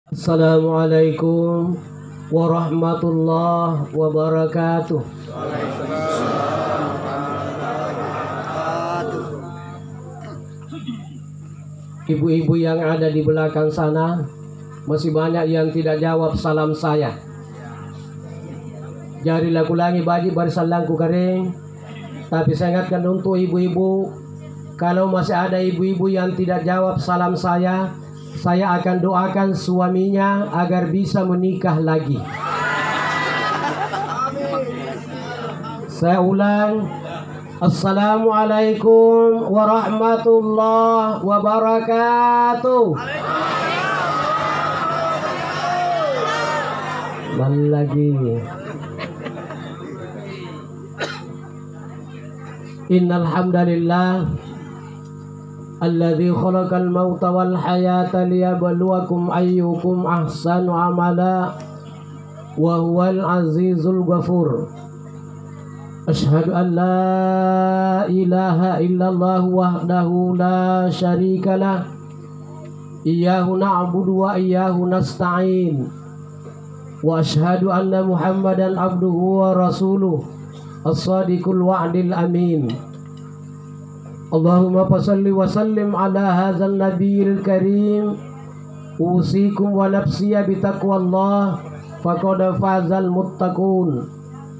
Assalamualaikum warahmatullahi wabarakatuh. Ibu-ibu yang ada di belakang sana, masih banyak yang tidak jawab salam saya. Jari laku langi baji barisalangku kering. Tapi saya ingatkan untuk ibu-ibu, kalau masih ada ibu-ibu yang tidak jawab salam saya akan doakan suaminya agar bisa menikah lagi. Saya ulang. Assalamualaikum warahmatullahi wabarakatuh. Balik lagi. Innal hamdalillah alladzi khalaqal mauta wal hayata liyabluwakum ayyukum ahsanu amala wa huwal azizul ghafur. Asyhadu an la ilaha illallah wahdahu la syarikalah. Iyyahu na'budu wa iyyahu nasta'in. Wa asyhadu anna Muhammadan abduhu wa rasuluh as-sadiqul wa'dil amin. Allahumma fasalli wa sallim ala hadzal nabiyil karim. Usikum wa nafsiya bitaqwallah faqad fazal muttaqun.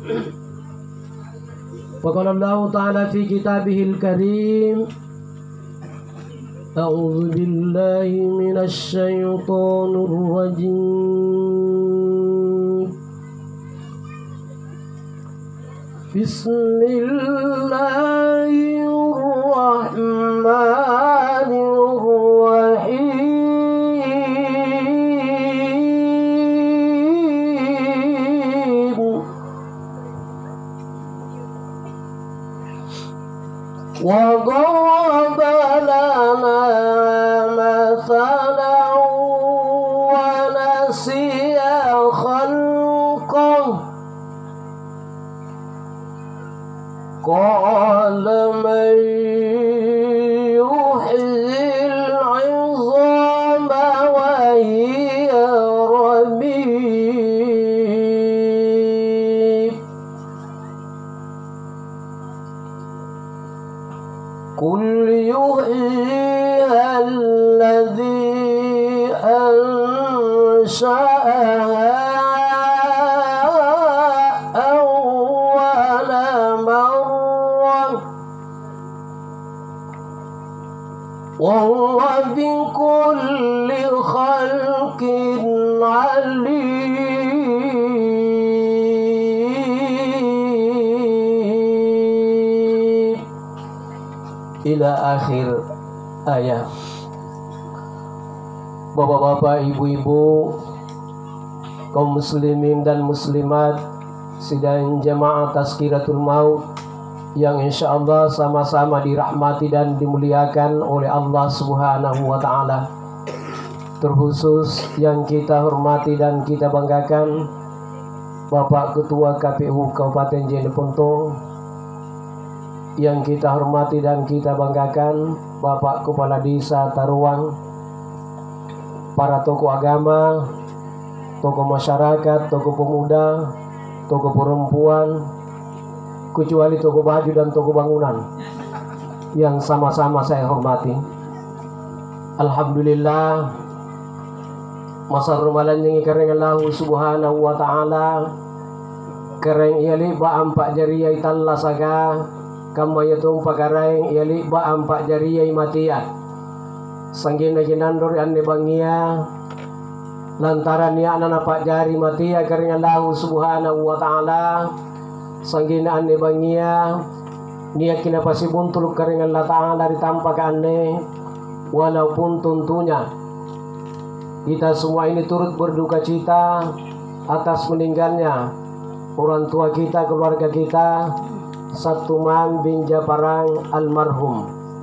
Faqala Allah ta'ala fi kitabihil karim. A'udzu billahi minasy syaithanir rajim. Bismillahirrahmanirrahim. Wa daraba lana mathalan wa nasiya khalqahu. Qala man yuhyil 'izama wa hiya ramim. Qul yuhyiha alladhi ansha'aha وهو بكل خلق عليم. Ila akhir ayat. Bapak-bapak, ibu-ibu, kaum muslimin dan muslimat sidang jamaah Tazkiratul Maut yang insya Allah sama-sama dirahmati dan dimuliakan oleh Allah Subhanahu wa Ta'ala. Terkhusus yang kita hormati dan kita banggakan Bapak Ketua KPU Kabupaten Jeneponto, yang kita hormati dan kita banggakan Bapak Kepala Desa Taruang, para tokoh agama, tokoh masyarakat, tokoh pemuda, tokoh perempuan, kecuali toko baju dan toko bangunan yang sama-sama saya hormati. Alhamdulillah, masa ramalan yang ikareng Allah Subhanahu wa Ta'ala kereng iali ba ampak jariya italla saga kamaya tung pakareng iali ba ampak jariya matia sanggin na kinandor anne bangia lantaran ni anak pak jari matia kereng Allah Subhanahu wa Ta'ala sanggina ane bangia niat kina pasi buntul kering Allah Ta'ala ditampak ane. Walaupun tentunya kita semua ini turut berduka cita atas meninggalnya orang tua kita, keluarga kita, Satuman bin Japarang almarhum.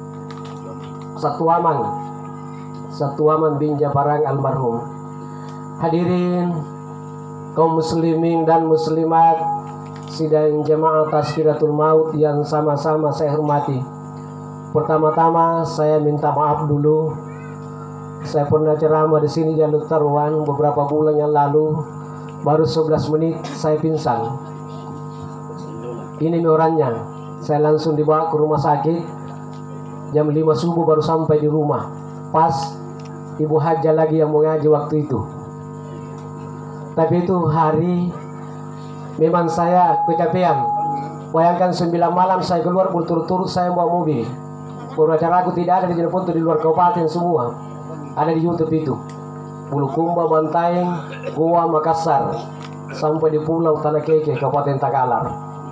Satuaman bin Japarang almarhum. Hadirin kaum muslimin dan muslimat sidang jamaah Tazkiratul Maut yang sama-sama saya hormati. Pertama-tama saya minta maaf dulu Saya pernah ceramah di sini di Aluk Taruan beberapa bulan yang lalu. Baru 11 menit saya pingsan. Ini orangnya. Saya langsung dibawa ke rumah sakit. Jam 5 subuh baru sampai di rumah. Pas Ibu Haja lagi yang mau ngaji waktu itu. Tapi itu hari memang saya kecapean. Bayangkan 9 malam saya keluar berturut-turut saya bawa mobil. Acara aku tidak ada di Jeneponto, di luar kabupaten semua. Ada di YouTube itu. Bulukumba, Bantaeng, Goa, Makassar, sampai di Pulau Tanah Keke, Kabupaten Takalar.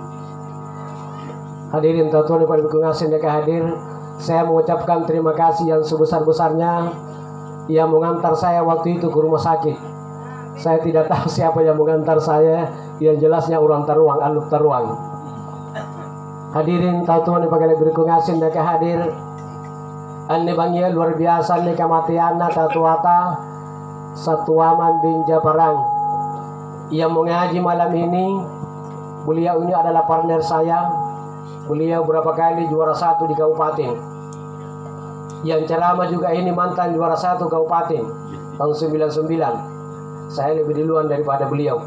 Hadirin tuan-tuan yang berkenan yang hadir, saya mengucapkan terima kasih yang sebesar-besarnya yang mengantar saya waktu itu ke rumah sakit. Saya tidak tahu siapa yang mengantar saya, yang jelasnya orang Taruang, Aluk Taruang. Hadirin tuan-tuan yang berkenan yang hadir, ane bangia luar biasa ane kematian tatuata Satuaman bin Jabarang yang mengaji malam ini. Beliau ini adalah partner saya. Beliau berapa kali juara 1 di kabupaten. Yang ceramah juga ini mantan juara 1 kabupaten tahun 99. Saya lebih duluan daripada beliau.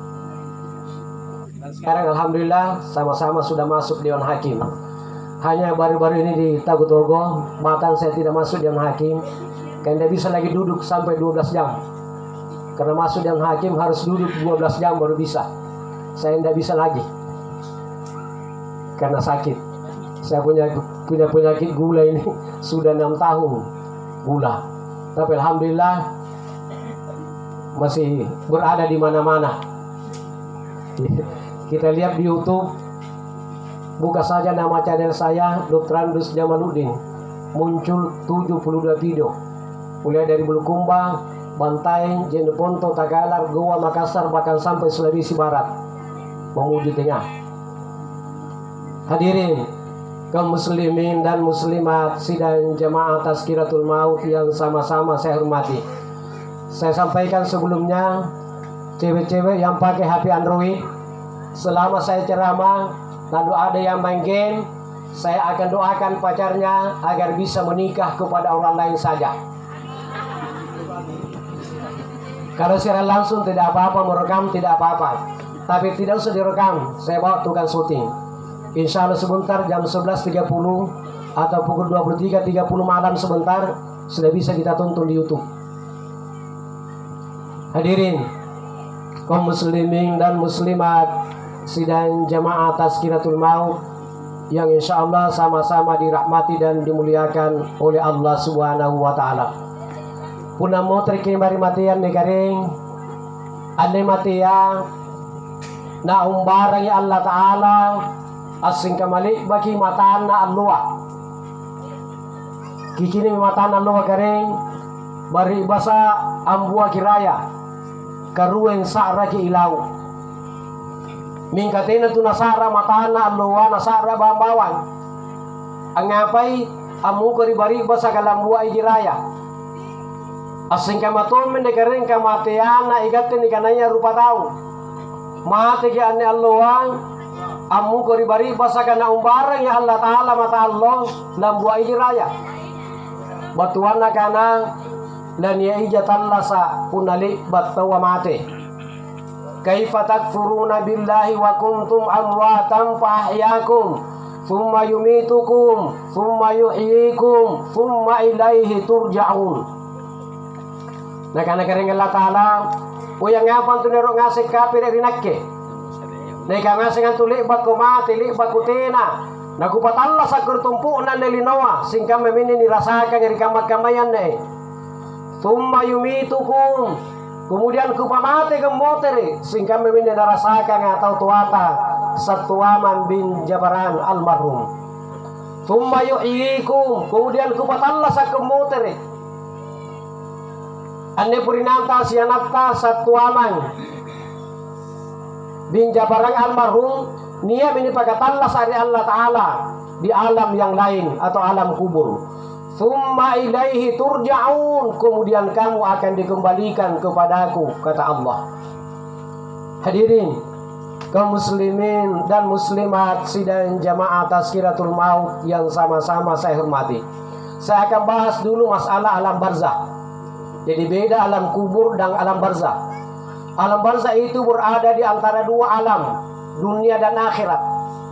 Sekarang alhamdulillah sama-sama sudah masuk Dewan Hakim. Hanya baru-baru ini di Tagutogo, matan saya tidak masuk Dewan Hakim. Karena tidak bisa lagi duduk sampai 12 jam. Karena masuk Dewan Hakim harus duduk 12 jam baru bisa. Saya tidak bisa lagi. Karena sakit. Saya punya penyakit gula ini sudah 6 tahun gula. Tapi alhamdulillah masih berada di mana-mana. Kita lihat di YouTube. Buka saja nama channel saya, Dr. Andus Jamaluddin. Muncul 72 video. Mulai dari Bulukumba, Bantaeng, Jeneponto, Takalar, Goa, Makassar, bahkan sampai Sulawesi Barat. Menuju tengah. Hadirin, kaum muslimin dan muslimat sidang jamaah Tazkiratul Maut yang sama-sama saya hormati. Saya sampaikan sebelumnya, cewek-cewek yang pakai HP Android, selama saya ceramah, lalu ada yang main game, saya akan doakan pacarnya agar bisa menikah kepada orang lain saja. Kalau secara langsung tidak apa-apa, merekam tidak apa-apa. Tapi tidak usah direkam, saya bawa tukang syuting. Insya Allah sebentar jam 11.30 atau pukul 23.30 malam sebentar sudah bisa kita tonton di YouTube. Hadirin, kaum muslimin dan muslimat sidang jamaah Tazkiratul Maut yang insya Allah sama-sama dirahmati dan dimuliakan oleh Allah Subhanahu wa Ta'ala. Punah mau terkini matian negaring ane matia na umbarang ya Allah Ta'ala asing kamali bagi matana Allah. Kikini matana Allah garing bari basa ambua kiraya karueng sa'ra ki ilaw. Mingkatina tu nasara matana Allah nasara bambawan. Angapay amu kari bari basa kalambua ijiraya. Asing kamaton mendekaring kamatian na igatin ikananya rupa tau. Mati ki ane Allah amu kari bari basa kana umbarang ya Allah Ta'ala mata Allah lambua ijiraya. Batuan na kana lan ya ijatan lasa punali batawa mati. Kaifa takfuruna billahi wa kuntum amwatan fa ahyakum thumma yumitukum thumma yuhyikum thumma ilaihi turja'un. Nah karena kering Allah Ta'ala uyang ngapan tu nero ngasih kapir dari nakke. Nah ngasih ngantu libat ko mati libat ko tena. Nakupat Allah sakur tumpu nan delinoa singka memini nirasakan dari kamat-kamayan deh. Thumma yumitukum. Kemudian kupamate gemoteri singka memini nirasakan atau tuata Satuaman bin Jabaran almarhum. Thumma yuhyikum. Kemudian kupat Allah sakur moteri. Ane purinanta sianata Satuaman bin Jabarang almarhum niya minipagatallas dari Allah Ta'ala di alam yang lain atau alam kubur. Thumma ilaihi turja'un. Kemudian kamu akan dikembalikan kepadaku, kata Allah. Hadirin kaum muslimin dan muslimat sidang jamaah Tazkiratul Maut yang sama-sama saya hormati. Saya akan bahas dulu masalah alam barzakh. Jadi beda alam kubur dan alam barzah. Alam barzah itu berada di antara dua alam, dunia dan akhirat.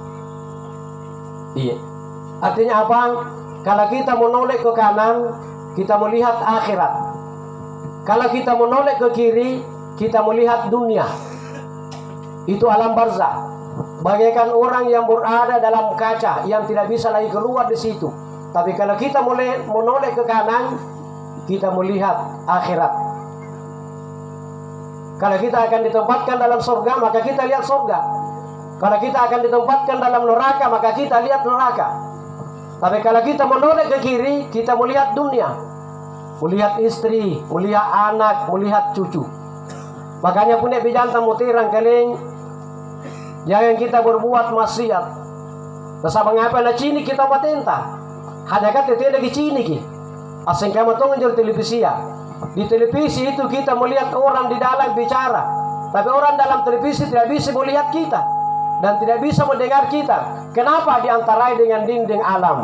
Iya. Artinya apa? Kalau kita menoleh ke kanan, kita melihat akhirat. Kalau kita menoleh ke kiri, kita melihat dunia. Itu alam barzah. Bagaikan orang yang berada dalam kaca yang tidak bisa lagi keluar di situ. Tapi kalau kita menoleh ke kanan, kita melihat akhirat. Kalau kita akan ditempatkan dalam surga, maka kita lihat surga. Kalau kita akan ditempatkan dalam neraka, maka kita lihat neraka. Tapi kalau kita menoleh ke kiri, kita melihat dunia. Melihat istri, melihat anak, melihat cucu. Makanya punya bijanta mutirang kaling, jangan kita berbuat maksiat. Nasa mengapa na cini kita matenta? Hanya kata tidak lagi cini ki. Asing kamu tunggu di televisi ya. Di televisi itu kita melihat orang di dalam bicara, tapi orang dalam televisi tidak bisa melihat kita dan tidak bisa mendengar kita. Kenapa? Diantarai dengan dinding alam.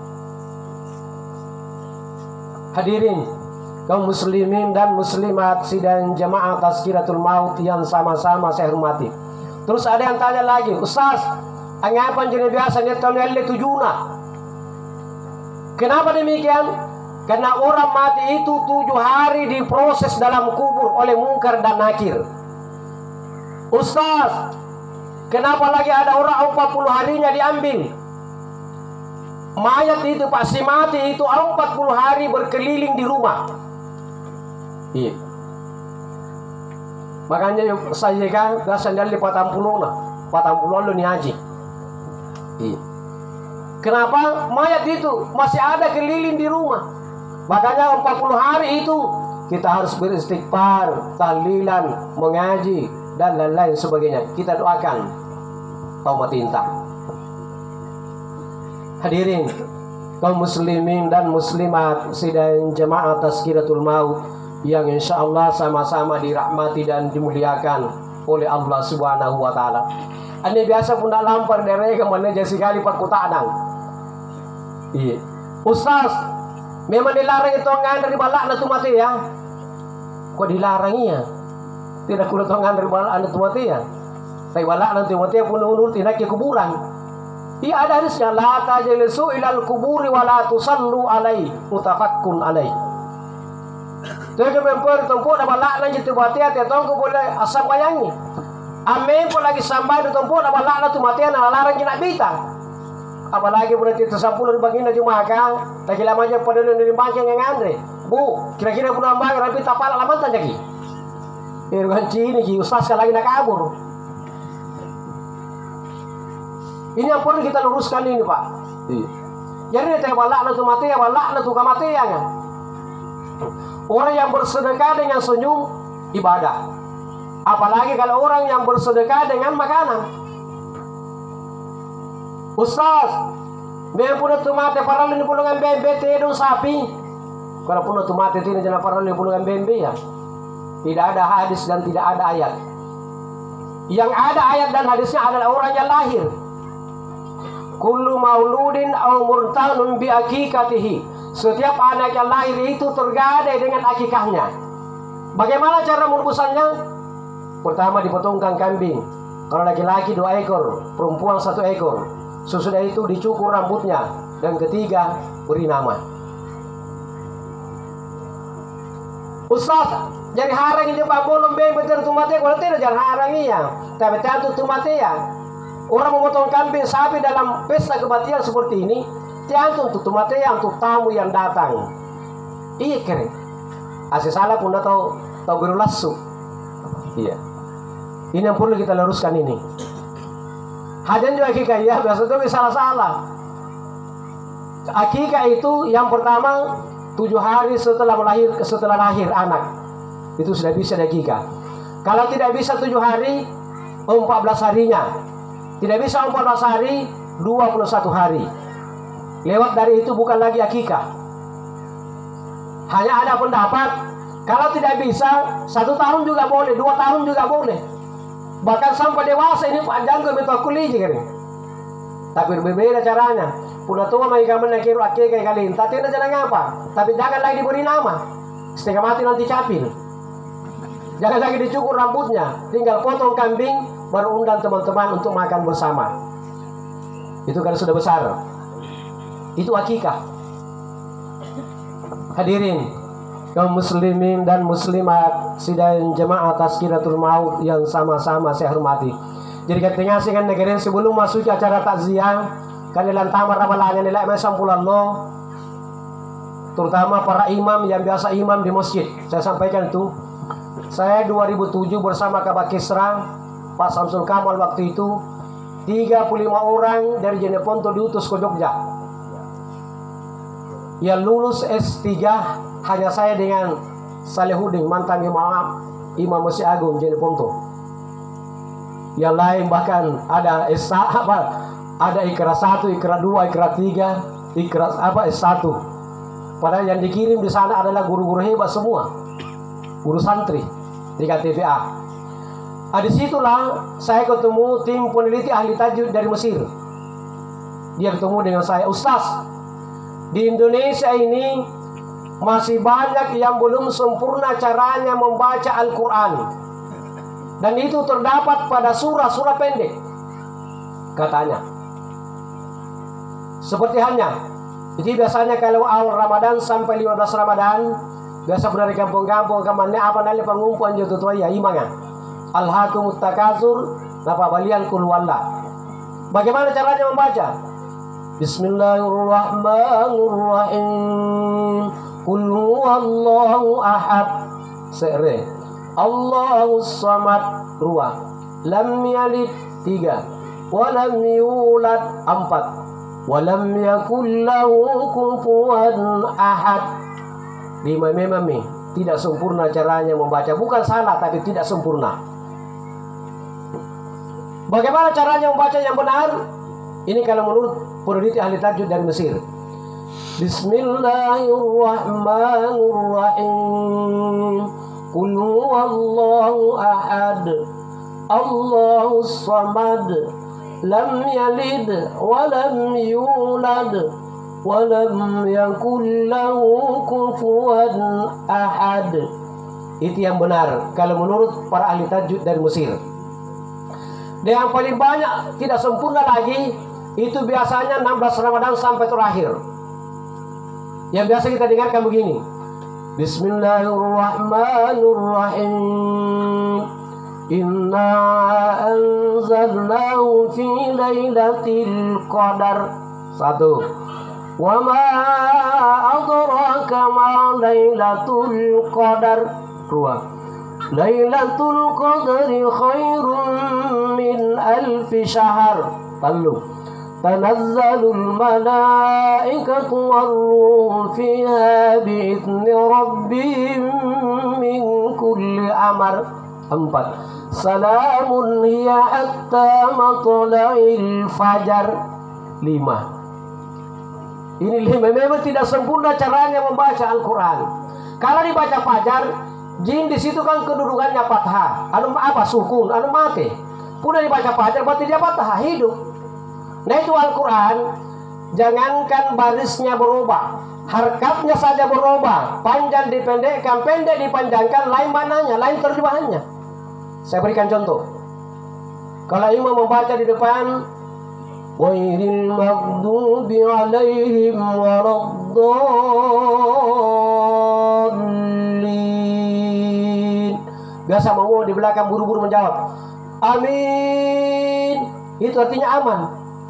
Hadirin kaum muslimin dan muslimat sidang jamaah Tazkiratul Maut yang sama-sama saya hormati. Terus ada yang tanya lagi, Ustaz, angapan jenis biasa tahun tujuna. Kenapa demikian? Karena orang mati itu 7 hari diproses dalam kubur oleh mungkar dan nakir. Ustaz, kenapa lagi ada orang 40 harinya diambil? Mayat itu pasti mati itu 40 hari berkeliling di rumah. Iya. Makanya saya kan gasan dari 40 lo ni haji. Iya. Kenapa? Mayat itu masih ada keliling di rumah. Makanya 40 hari itu kita harus beristighfar, tahlilan, mengaji dan lain-lain sebagainya. Kita doakan taubat tinta. Hadirin kaum muslimin dan muslimat sidang jemaah Tazkiratul Maut yang insyaallah sama-sama dirahmati dan dimuliakan oleh Allah Subhanahu wa taala. Ini biasa pun lampar dari kemana sekali perkutaan. Iya. Ustaz, memang dilarang itu ngan dari balak na tumati ya. Kok dilarang ya? Tidak kulit ngan dari balak na tumati ya. Tapi balak na tumati pun unur tidak ke kuburan. Iya ada hadisnya, la tajlisu ilal kuburi wa la tusallu alai mutafakkun alai. Jadi bempur tempo na balak na jitu mati ati tong ko boleh asam bayangi. Ame po lagi sambay do tempo na balak na tumati na larang kina bita. Apalagi pun itu 10 bagina cuma kan, lagi lama aja pada dari bangkeng yang andre. Bu, kira-kira pun nambah rapi tapal laman tanya ki. Irwan cini ki ustaz lagi nak kabur. Ini yang perlu kita luruskan ini Pak. Jadi teh balak na tu mati ya balak na tu kamatian. Orang yang bersedekah dengan senyum ibadah. Apalagi kalau orang yang bersedekah dengan makanan. Ustaz, memang punya tumate paralel ni pulungan bembe tedong sapi. Kalau punya tumate tini jangan paralel ni pulungan bembe ya. Tidak ada hadis dan tidak ada ayat. Yang ada ayat dan hadisnya adalah orang yang lahir. Kullu mauludin aw murtanun bi akikatihi. Setiap anak yang lahir itu tergadai dengan akikahnya. Bagaimana cara merubusannya? Pertama dipotongkan kambing. Kalau laki-laki 2 ekor, perempuan 1 ekor. Sesudah itu dicukur rambutnya. Dan ketiga, beri nama. Ustaz, jadi harang ini Pak Bolong betul tumate. Kalau tidak jangan harangi ya. Tapi tentu tumate ya. Orang memotong kambing sapi dalam pesta kebatian seperti ini, tentu untuk tumate yang untuk tamu yang datang. Iya keren. Asal salah pun tahu berulasu. Iya. Ini yang perlu kita luruskan ini. Hajan juga akikah ya, biasa itu salah-salah. Akikah itu yang pertama 7 hari setelah lahir anak. Itu sudah bisa akikah. Kalau tidak bisa 7 hari, 14 harinya. Tidak bisa 14 hari, 21 hari. Lewat dari itu bukan lagi akikah. Hanya ada pendapat, kalau tidak bisa 1 tahun juga boleh, 2 tahun juga boleh. Bahkan sampai dewasa ini panjang ke betul kuliah kan. Tapi berbeda caranya. Punya tua mai kamu nak kira akikah kali. Tapi tidak jangan apa. Tapi jangan lagi diberi nama. setengah mati nanti capil. Jangan lagi dicukur rambutnya, tinggal potong kambing, baru undang teman-teman untuk makan bersama. Itu kalau sudah besar. Itu akikah. Hadirin kaum muslimin dan muslimat sidang jemaah Tazkiratul Maut yang sama-sama saya hormati. Jadi ketika dengan negara sebelum masuk ke acara takziah, kalian tamar amalannya nilai sampulan lo, terutama para imam yang biasa imam di masjid. Saya sampaikan itu. Saya 2007 bersama Kabak Kisra, Pak Samsul Kamal waktu itu, 35 orang dari Jeneponto diutus ke Jogja. Yang lulus S3 hanya saya dengan Salehudin, mantan Imam Masjid Agung Jeneponto. Yang lain bahkan ada ada Ikra 1, Ikra 2, Ikra 3, Ikra S1. Padahal yang dikirim di sana adalah guru-guru hebat semua, guru santri di KTPA. Disitulah saya ketemu tim peneliti ahli tajwid dari Mesir. Dia ketemu dengan saya, Ustaz, di Indonesia ini masih banyak yang belum sempurna caranya membaca Al-Quran, dan itu terdapat pada surah-surah pendek, katanya. Seperti halnya, jadi biasanya kalau awal Ramadan sampai 15 Ramadan, biasa dari kampung-kampung kamannya apa nali pengumpulan jodoh tua ya imangan. Alhaakumut takasur, napa balian kulwalla. Bagaimana caranya membaca? Bismillahirrahmanirrahim. Qul huwallahu ahad. Se're. Allahus samad. 2. Lam yalid. 3. Wa lam yulad. 4. Wa lam yakul lahu kufuwan ahad. 5. Memang tidak sempurna caranya membaca. Bukan salah, tapi tidak sempurna. Bagaimana caranya membaca yang benar? Ini kalau menurut peneliti ahli tajwid dari Mesir. Bismillahirrahmanirrahim. Qul huwallahu ahad. Allahus samad. Lam yalid wa lam yulad wa lam yakul lahu kufuwan ahad. Itu yang benar kalau menurut para ahli tajwid dari Mesir. Dan yang paling banyak tidak sempurna lagi itu biasanya 16 Ramadan sampai terakhir. Yang biasa kita dengarkan begini. Bismillahirrahmanirrahim. Inna anzalnahu fi lailatul qadar. 1. Wa ma adraka ma lailatul qadar. 2. Lailatul qadri khairun min alfi syahr. 3. Tanazzalul malaikatu warruhu fiha bi'izni rabbihim min kulli amr. 4. Salamun hiya hatta matla'il fajar. 5. Ini 5 memang tidak sempurna caranya membaca Al-Quran. Kalau dibaca fajar, jin di situ kan kedudukannya fathah, anu apa sukun, anu mati. Puna dibaca fajar berarti dia fathah hidup. Nah itu Al-Quran, jangankan barisnya berubah, harkatnya saja berubah, panjang dipendekkan, pendek dipanjangkan, lain mananya, lain terjemahannya. Saya berikan contoh. Kalau imam membaca di depan, ghairil maghdubi alaihim waraddallin. Biasa mau di belakang buru-buru menjawab amin, itu artinya aman.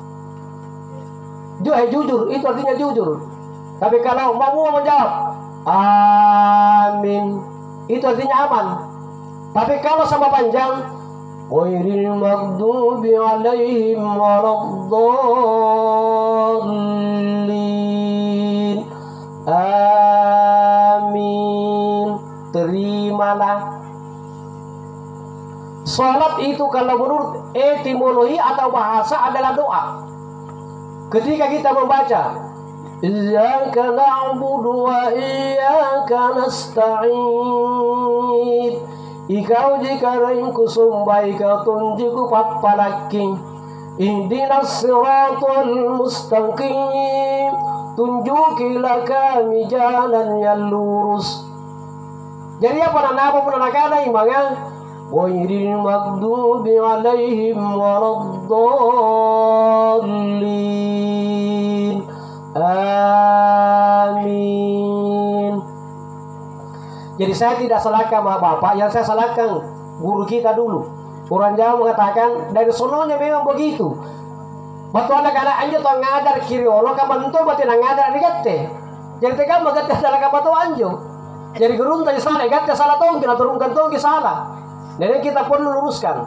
Jujur, itu artinya jujur. Tapi kalau mau menjawab amin, itu artinya aman. Tapi kalau sama panjang, ghairil maghdubi alaihim waraddallin, amin, terimalah. Salat itu kalau menurut etimologi atau bahasa adalah doa. Ketika kita membaca Iyyaka na'budu wa iyyaka nasta'in, ikau jika ringku sumbai kau tunjiku papalaki, ihdinas siratal mustaqim, tunjukilah kami jalan yang lurus. Jadi apa napa pun nakada imanga ghairil maghdubi alaihim waladdallin. Amin. Jadi saya tidak salahkan bapak, yang saya salahkan guru kita dulu. Orang Jawa mengatakan dari sononya memang begitu. Batu anak-anak anjo tuh ngadar kiri olo kabantu batu ngadar di gatte. Jadi tekan magatte salah kabatu anjo. Jadi gerun tadi salah gatte salah tongki atau turunkan tongki salah. Dan kita perlu luruskan.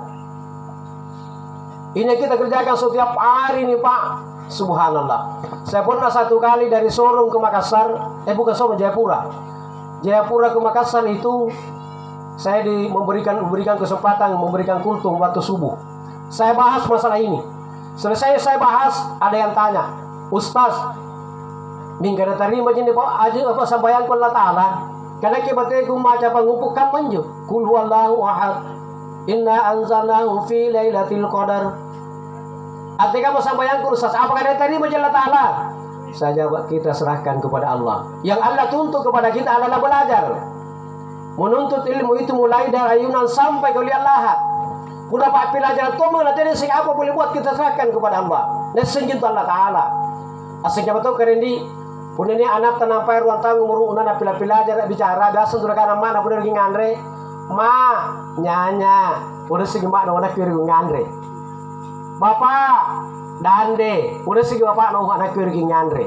Ini kita kerjakan setiap hari nih Pak. Subhanallah. Saya pernah satu kali dari Sorong ke Makassar, bukan Sorong, Jayapura. Jayapura ke Makassar itu saya memberikan kesempatan, memberikan kultum waktu subuh. Saya bahas masalah ini. Selesai saya bahas, ada yang tanya, Ustaz, minggu terima jadi Pak aja apa sambayan ku Allah Taala. Karena kita maca pangupuk kan manjo. Qul huwallahu ahad. Inna anzalnahu fi lailatul qadar. Artinya mau sambayan ku Ustaz, apakah dia terima Allah Taala? Saya jawab, kita serahkan kepada Allah. Yang Allah tuntut kepada kita adalah belajar. Menuntut ilmu itu mulai dari ayunan sampai ke liang lahat. Udah pak pelajaran itu mengajar sing apa boleh buat kita serahkan kepada Allah. Nesengin Allah Taala. Asyik betul kerendi. Pun ini anak tanampai ruang tamu muru unan pelajar bicara biasa sudah kana mana pun lagi ngandre. Ma nyanya. Udah sing mak no anak kiri ngandre. Bapak dande. Udah sing bapak no anak kiri ngandre.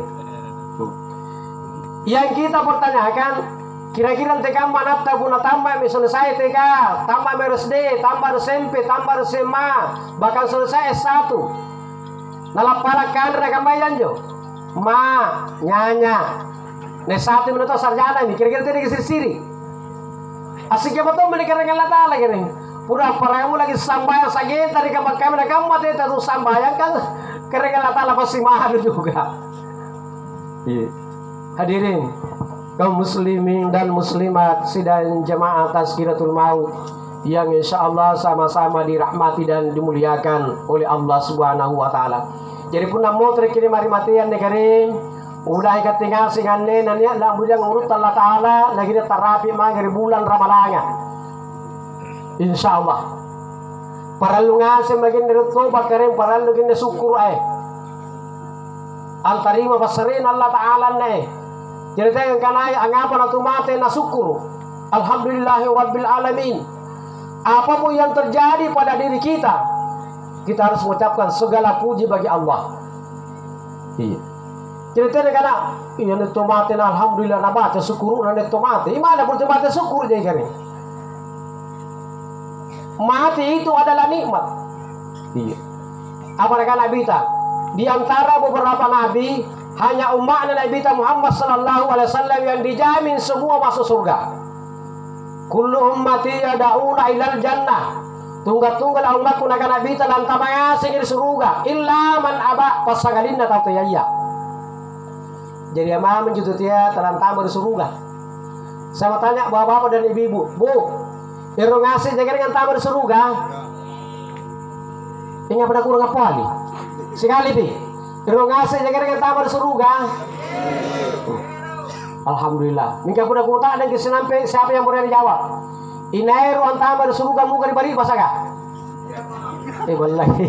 Yang kita pertanyakan, kira-kira TK mana tabuna tambah misalnya saya TK, tambah SD, tambah SMP, tambah SMA, bahkan selesai S1. Nalapala kan rekam bayan jo. Ma, nyanya. S1 menurut sarjana ini, kira-kira tadi kesiri-siri. Asiknya betul menikah dengan lata lagi nih. Pura paramu lagi sambayang sakit tadi kamu mati terus sambayang kan kira-kira lata pasti mahal juga. Hadirin kaum muslimin dan muslimat sidang jemaah Tazkiratul Maut yang insyaallah sama-sama dirahmati dan dimuliakan oleh Allah Subhanahu wa taala. Jadi pun namo terkini mari matian negeri udah ikat tinggal singanne nanya nak bujang urut Allah taala lagi dia terapi mangari bulan Ramadhan. Insyaallah. Para lungasen bagian dari tobat kering para lugin de syukur Antarima pasarin Allah taala ne. Jadi yang kanai angapa na tumate na syukur. Alhamdulillahi rabbil alamin. Apapun yang terjadi pada diri kita, kita harus mengucapkan segala puji bagi Allah. Iya. Jadi karena iya na tumate na alhamdulillah na baca syukur na tumate. Imana pun tumate syukur jadi kare. Mati itu adalah nikmat. Iya. Apa kata Nabi ta? Di antara beberapa nabi hanya umatnya Nabi Muhammad sallallahu alaihi wasallam yang dijamin semua masuk surga. Kullu ummati yad'una ilal jannah. Tunggal-tunggal umatku naga Nabi lantamaya sing di surga illa man aba pasangalinna tau ya. Jadi ama menjutut ya terlantam di surga. Saya mau tanya bapak-bapak dan ibu-ibu, Bu, irung ngasih jaga dengan tamu di surga. Ingat pada kurang apa nih? Sekali pi. Irung ngasih jaga dengan tamu di surga. Alhamdulillah. Minggu pun aku tak ada kisah sampai siapa yang berani jawab. Inai ruang tamu di surga muka di bari pasaga. Wallahi.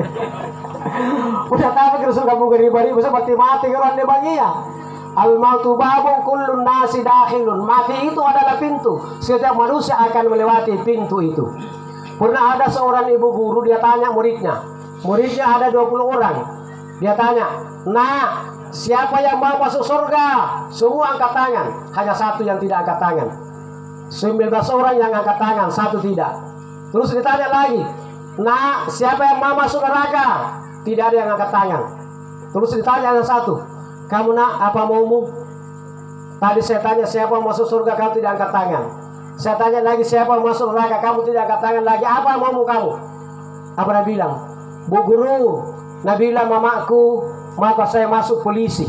Udah tahu ke surga muka di bari bisa mati kalau anda bagian. Al-mautu babun kullun nasi dakhilun. Mati itu adalah pintu. Setiap manusia akan melewati pintu itu. Pernah ada seorang ibu guru, dia tanya muridnya. Muridnya ada 20 orang. Dia tanya, nah siapa yang mau masuk surga? Semua angkat tangan. Hanya satu yang tidak angkat tangan. 19 orang yang angkat tangan, satu tidak. Terus ditanya lagi, nah siapa yang mau masuk neraka? Tidak ada yang angkat tangan. Terus ditanya yang satu, kamu nak apa maumu? Tadi saya tanya siapa masuk surga, kamu tidak angkat tangan. Saya tanya lagi siapa masuk neraka, kamu tidak angkat tangan lagi. Apa maumu kamu? Apa dia bilang? Bu guru, Nabila mamaku, maka saya masuk polisi.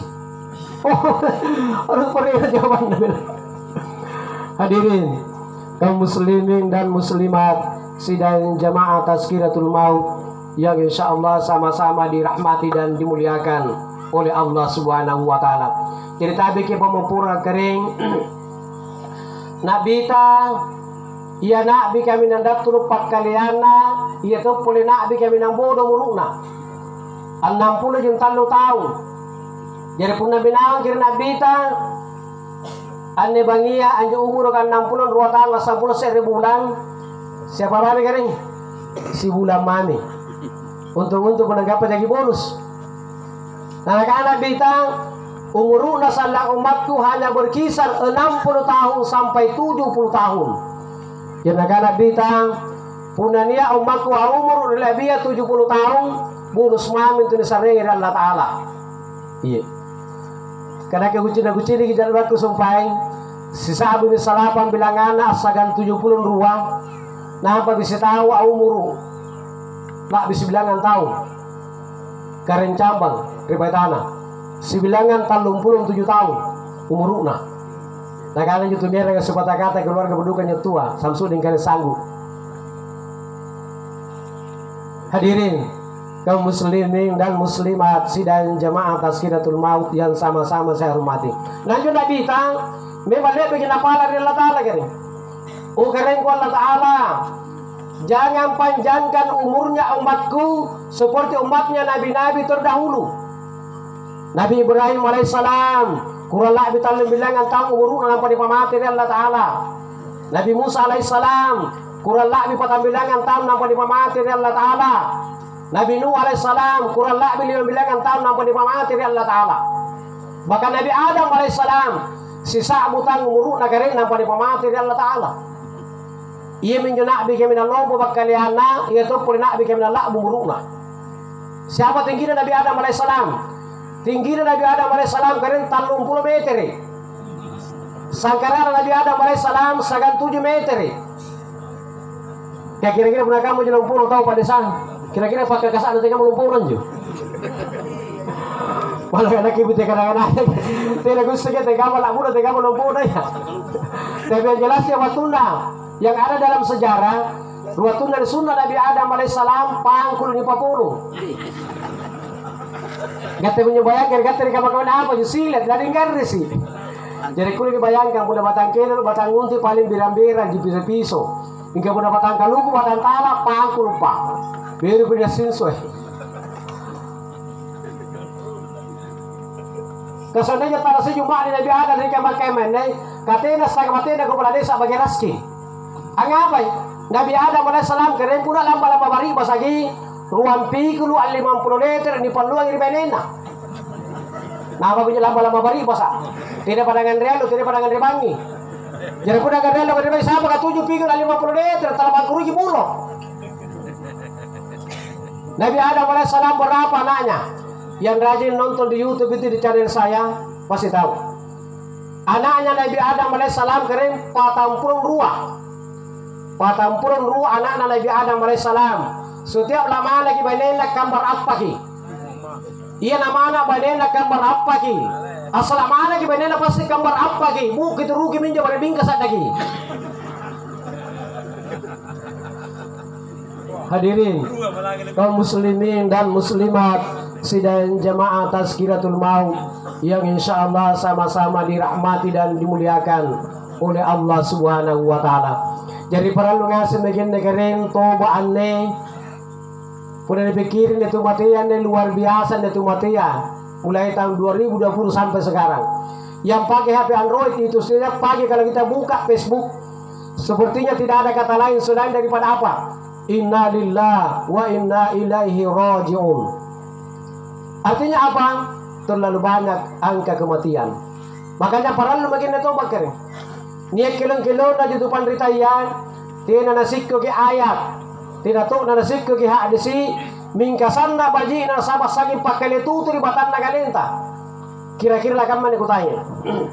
Harus perlu jawaban Nabila. Hadirin kaum muslimin dan muslimat sidang jamaah Tazkiratul Maut yang insyaallah sama-sama dirahmati dan dimuliakan oleh Allah Subhanahu wa taala. Jadi tabi ke pemempura kering Nabita iya nabi kami nandat tulupat kaliana iya tu puli nabi kami nang bodoh muruna 60 jeung 3 tahun. Jadi pun nabi naon kira nabita ane bangia anju umur kan 60 2 tahun 10 bulan. Siapa bari kering? Si bulan mami. Untuk menanggapi lagi bonus. Nah kan nabita umuruna sallang umatku hanya berkisar 60 tahun sampai 70 tahun. Jadi negara bintang punania umatku umur lebih 70 tahun bonus mami itu disarengi Allah Ta'ala. Iya. Karena kegucina-gucina di jalan waktu sampai sisa abu salapan bilangan asagan 70 ruang. Nah apa bisa tahu umur? Nak bisa bilangan tahu. Karen cambang ribai tanah. Si bilangan 37 tahun umuruna. Nah karena itu mereka sepatah kata keluarga berdukannya tua Samsudin kalian sanggup. Hadirin kaum muslimin dan muslimat sidang jamaah Tazkiratul Maut yang sama-sama saya hormati. Lanjut Nabi tang memang dia bikin apa dari Allah Ta'ala kering. Kering Allah Ta'ala jangan panjangkan umurnya umatku seperti umatnya nabi-nabi terdahulu. Nabi Ibrahim alaihissalam kurang bitalim bilangan tahun umur nampak dipamati Allah Ta'ala. Nabi Musa alaihissalam kurang bipatang bilangan tahun nampak dipamati Allah Ta'ala. Nabi Nuh alaihissalam kurang bilangan tahun nampak dipamati Allah Ta'ala. Bahkan Nabi Adam alaihissalam sisa butang umur nagarin nampak dipamati Allah Ta'ala. Ia menjunak bikin minalombo bakaliana ia tu pun nak bikin minalak umuruna. Siapa tinggi Nabi Adam alaihissalam? Tinggi Nabi Adam alaihissalam keren 30 meter. Sangkaran Nabi Adam alaihissalam sagan 7 meter. Ya kira-kira pernah kamu jadi lumpur tahu pada sana. Kira-kira pakai kasar nanti kamu lumpuran juga. Malah anak ibu kadang-kadang tidak gusto kita kamu nak muda kamu lumpur ya. Tapi yang jelas ya watunda yang ada dalam sejarah watunda di sunnah Nabi Adam alaihissalam pangkul di 40. Gate punya bayangkan gate di kamar apa ju silet dari sih. Jadi kulit dibayangkan punya batang kene batang ngunti paling birang-birang di piso-piso. Hingga punya batang kaluku batang tala pangkul pak. Biru punya sinsoy. Kesananya tanah sejumlah di Nabi Adam di kamar kemen nih. Katanya setengah matena kepala desa bagi raski. Angapai Nabi Adam alaihissalam keren pula lamba-lamba bari basagi. Ruang pikulu 50 liter di paluang ribenena. Nah apa punya lamba-lamba bari basa. Tidak padangan realo, tidak padangan ribangi. Jadi padangan realo kada bay sama ka 7 pikul 50 liter talaman kuruji mulo. Nabi Adam alaihissalam berapa anaknya? Yang rajin nonton di YouTube itu di channel saya pasti tahu. Anaknya Nabi Adam alaihissalam keren 40 ruah. 40 ruah anak Nabi Adam alaihissalam. Setiap lama lagi banena gambar apa ki? Iya nama anak banena gambar apa ki? Asal lama lagi banena pasti gambar apa ki? Bukit rugi minja pada bingkas lagi. Hadirin kaum muslimin dan muslimat sidang jamaah Tazkiratul Maut yang insya Allah sama-sama dirahmati dan dimuliakan oleh Allah Subhanahu wa Ta'ala. Jadi perlu ngasih bikin negerin toba aneh. Udah dipikirin itu matian luar biasa itu matian mulai tahun 2020 sampai sekarang. Yang pakai HP Android itu setiap pagi kalau kita buka Facebook sepertinya tidak ada kata lain selain daripada apa? Inna lillahi wa inna ilaihi raji'un. Artinya apa? Terlalu banyak angka kematian. Makanya perlu begini itu bakar. Niat kilon-kilon na di depan ritayan, tina nasik ko ki ayat. Tidak tahu nada sikku ki hadisi mingkasan na baji na sama sagi pakale tutu di batan na galenta. Kira-kira lah kamu tanya.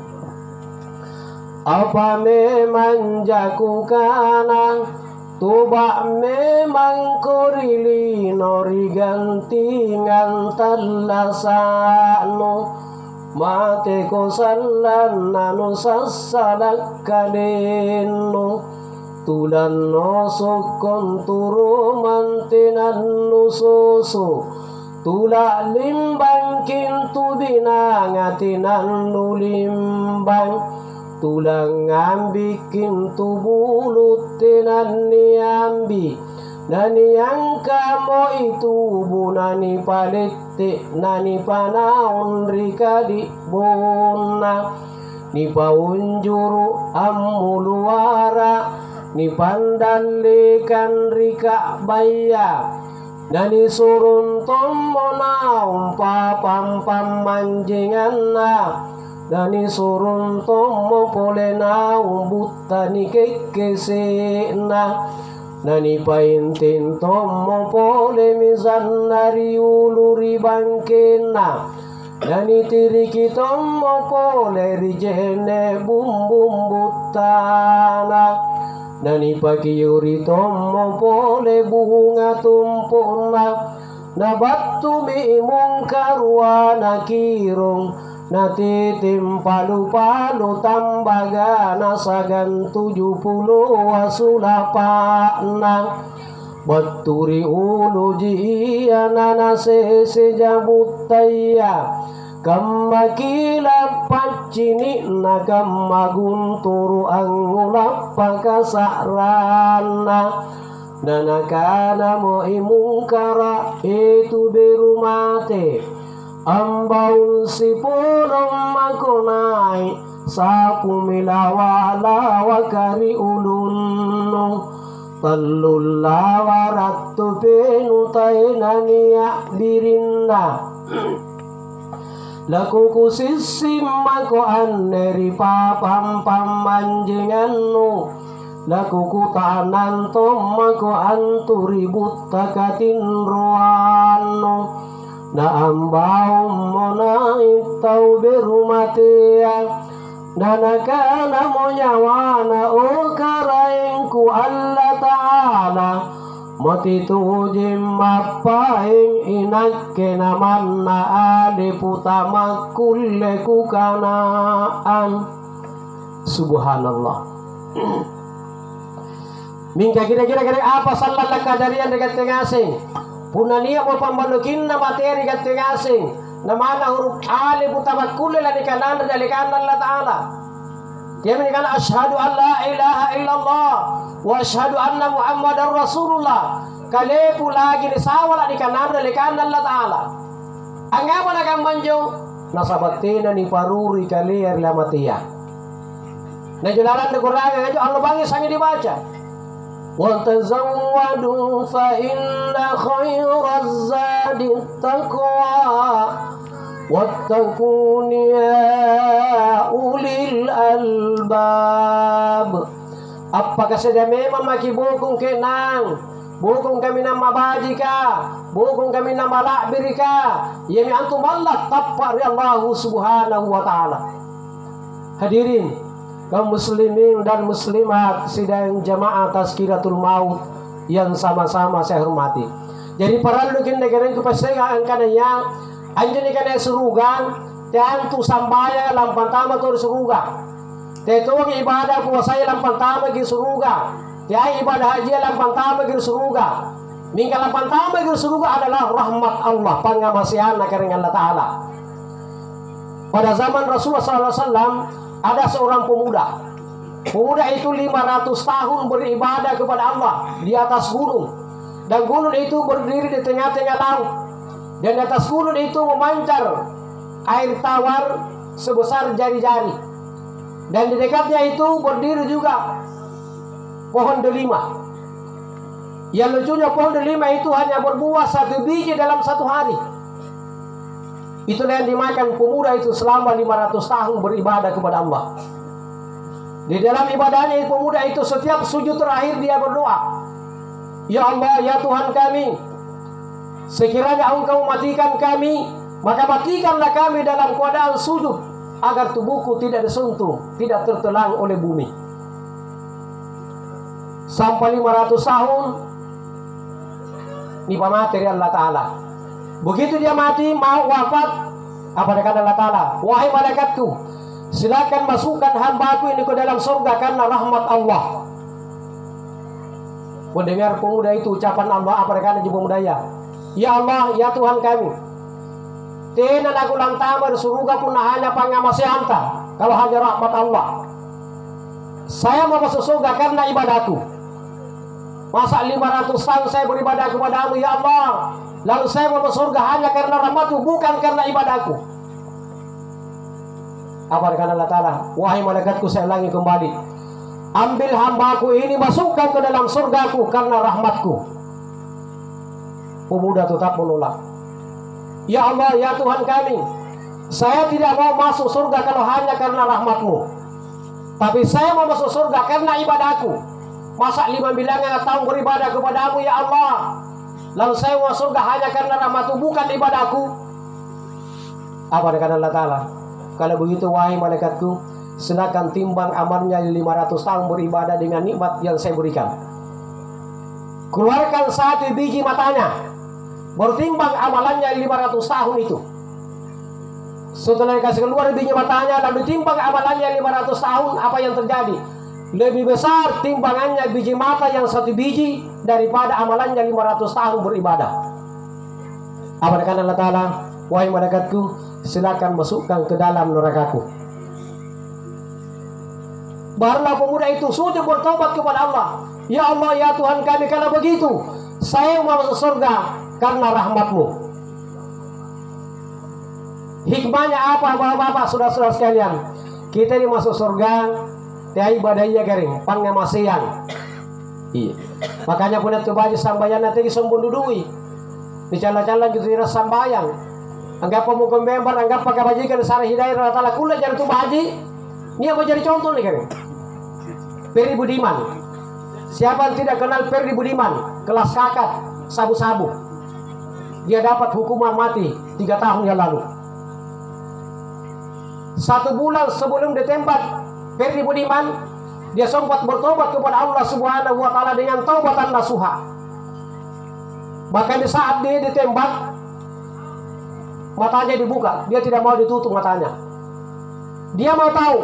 Apa memang jaku kana tuba memang korili nori gantingan talasano mate ko sallan nanu sassalak kaleno tulan nosokon turu mantinan nususu tula limbang kintu binangatinan nulimbang tulang ambikin tubulut tenan niambi nani yang kamu itu bu nani palette nani panaon rika di bona ni paunjuru amuluara ni pandalikan rika baya nani surun tomonaum papam pamanjingan na nani surun tomo polenaum butani kekese na nani paintin tomo pole mizan nari uluri bangkena nani tiriki tomo pole rijene bumbum butana nani pakiyuri tomo pole bunga tumpuna nabatu mi mungkarwa nakirung natitim palu-palu tambaga nasagan 70 wasulapana baturi ulu jiana nasese jabutaya kammakila pacini nagamagunturu angulap pakasarana nanakana mo imungkara itu berumate ambaun si punong makunay sa pumilawala wakari ulunno talulawarat tu penutay naniya dirinda laku kusisim mako anneri papam pamanjinganno laku kutanan tom mako anturi butta katinruanno na ambao mona itau berumatia na nakana monyawana o karaengku Allah Ta'ala matitujim mapaing inakke naman na ade putama kulle kukanaan subhanallah. Mingka kira-kira apa salah kajarian dekat tengasing punania mo pambalukin na materi kat tengasing na mana huruf alif utama kulle la dikanan dalikan Allah Ta'ala dia menyatakan asyhadu an la ilaha illallah wa asyhadu anna muhammadar rasulullah kalepu lagi disawala dikanan dalikan Allah Ta'ala angapa na kang manjo nasabatina ni paruri kalier lamatia na jularan de Qur'an ngajo Allah bangi sangi dibaca وَتَزَوَّدُوا فَإِنَّ خَيْرَ الزَّادِ التَّقْوَى وَاتَّقُونِ يَا أُولِي الْأَلْبَابِ. Apakah sudah memang maki bukung kenang bukung kami nama bajika bukung kami nama lakbirika yami antum Allah tapari Allah subhanahu wa ta'ala. Hadirin kaum muslimin dan muslimat sidang jamaah tazkiratul maut yang sama-sama saya hormati. Jadi para lukin negara itu pasti angkananya anjani kana surugan dan tu sambaya lampan tama tu suruga. Teto ibadah puasa lampan tama gi suruga. Ya ibadah haji lampan tama gi suruga. Mingga lampan tama gi suruga adalah rahmat Allah pangamasihan kareng Allah Ta'ala. Pada zaman Rasulullah SAW ada seorang pemuda. Pemuda itu 500 tahun beribadah kepada Allah di atas gunung. Dan gunung itu berdiri di tengah-tengah laut. Dan di atas gunung itu memancar air tawar sebesar jari-jari. Dan di dekatnya itu berdiri juga pohon delima. Yang lucunya pohon delima itu hanya berbuah 1 biji dalam 1 hari. Itulah yang dimakan pemuda itu selama 500 tahun beribadah kepada Allah. Di dalam ibadahnya pemuda itu setiap sujud terakhir dia berdoa, ya Allah, ya Tuhan kami, sekiranya Engkau matikan kami, maka matikanlah kami dalam keadaan sujud, agar tubuhku tidak disentuh, tidak tertelan oleh bumi. Sampai 500 tahun ini pamateri Allah Ta'ala. Begitu dia mati, mau wafat, apa kata Allah Ta'ala? Wahai malaikatku, silakan masukkan hambaku ini ke dalam surga karena rahmat Allah. Mendengar pemuda itu ucapan Allah, apa kata pemuda ya? Ya Allah, ya Tuhan kami, tenan aku lantama di surga pun hanya pangamasi anta, kalau hanya rahmat Allah. Saya mau masuk surga karena ibadahku. Masa 500 tahun saya beribadah kepada-Mu ya Allah, lalu saya mau masuk surga hanya karena rahmat-Mu, bukan karena ibadahku. Apa kata Allah Ta'ala? Wahai malaikatku, saya ulangi kembali, ambil hambaku ini, masukkan ke dalam surgaku karena rahmatku. Pemuda tetap menolak. Ya Allah, ya Tuhan kami, saya tidak mau masuk surga kalau hanya karena rahmat-Mu, tapi saya mau masuk surga karena ibadahku. Masa 5 bilangan tahun beribadah kepada-Mu ya Allah, lalu saya mau surga hanya karena rahmat-Mu, bukan ibadahku. Apa kata Allah Ta'ala? Kalau begitu wahai malaikatku, silakan timbang amalnya 500 tahun beribadah dengan nikmat yang saya berikan. Keluarkan 1 biji matanya, bertimbang amalannya 500 tahun itu. Setelah dikasih keluar biji matanya, lalu timbang amalannya 500 tahun, apa yang terjadi? Lebih besar timbangannya biji mata yang 1 biji daripada amalannya 500 tahun beribadah. Apa kata Allah Ta'ala? Wahai malaikatku, silakan masukkan ke dalam nerakaku. Barulah pemuda itu sudah bertobat kepada Allah. Ya Allah, ya Tuhan kami, kalau begitu saya mau masuk surga karena rahmat-Mu. Hikmahnya apa bapak-bapak, saudara-saudara sekalian? Kita ini masuk surga tiai badainya kering pangnya masian. Iya. Makanya punya tu baju sambayan nanti sombong dudui. Dicala-cala gitu ira sambayang. Anggap pemuka member, anggap pakai bajikan sarah hidayah rata-rata kula jadi tu baji. Ini apa jadi contoh nih kering? Peri Budiman. Siapa yang tidak kenal Peri Budiman? Kelas kakak, sabu-sabu. Dia dapat hukuman mati 3 tahun yang lalu. 1 bulan sebelum ditembak Peri Budiman, dia sempat bertobat kepada Allah Subhanahu wa Ta'ala dengan taubatan nasuha. Bahkan di saat dia ditembak, matanya dibuka, dia tidak mau ditutup matanya. Dia mau tahu.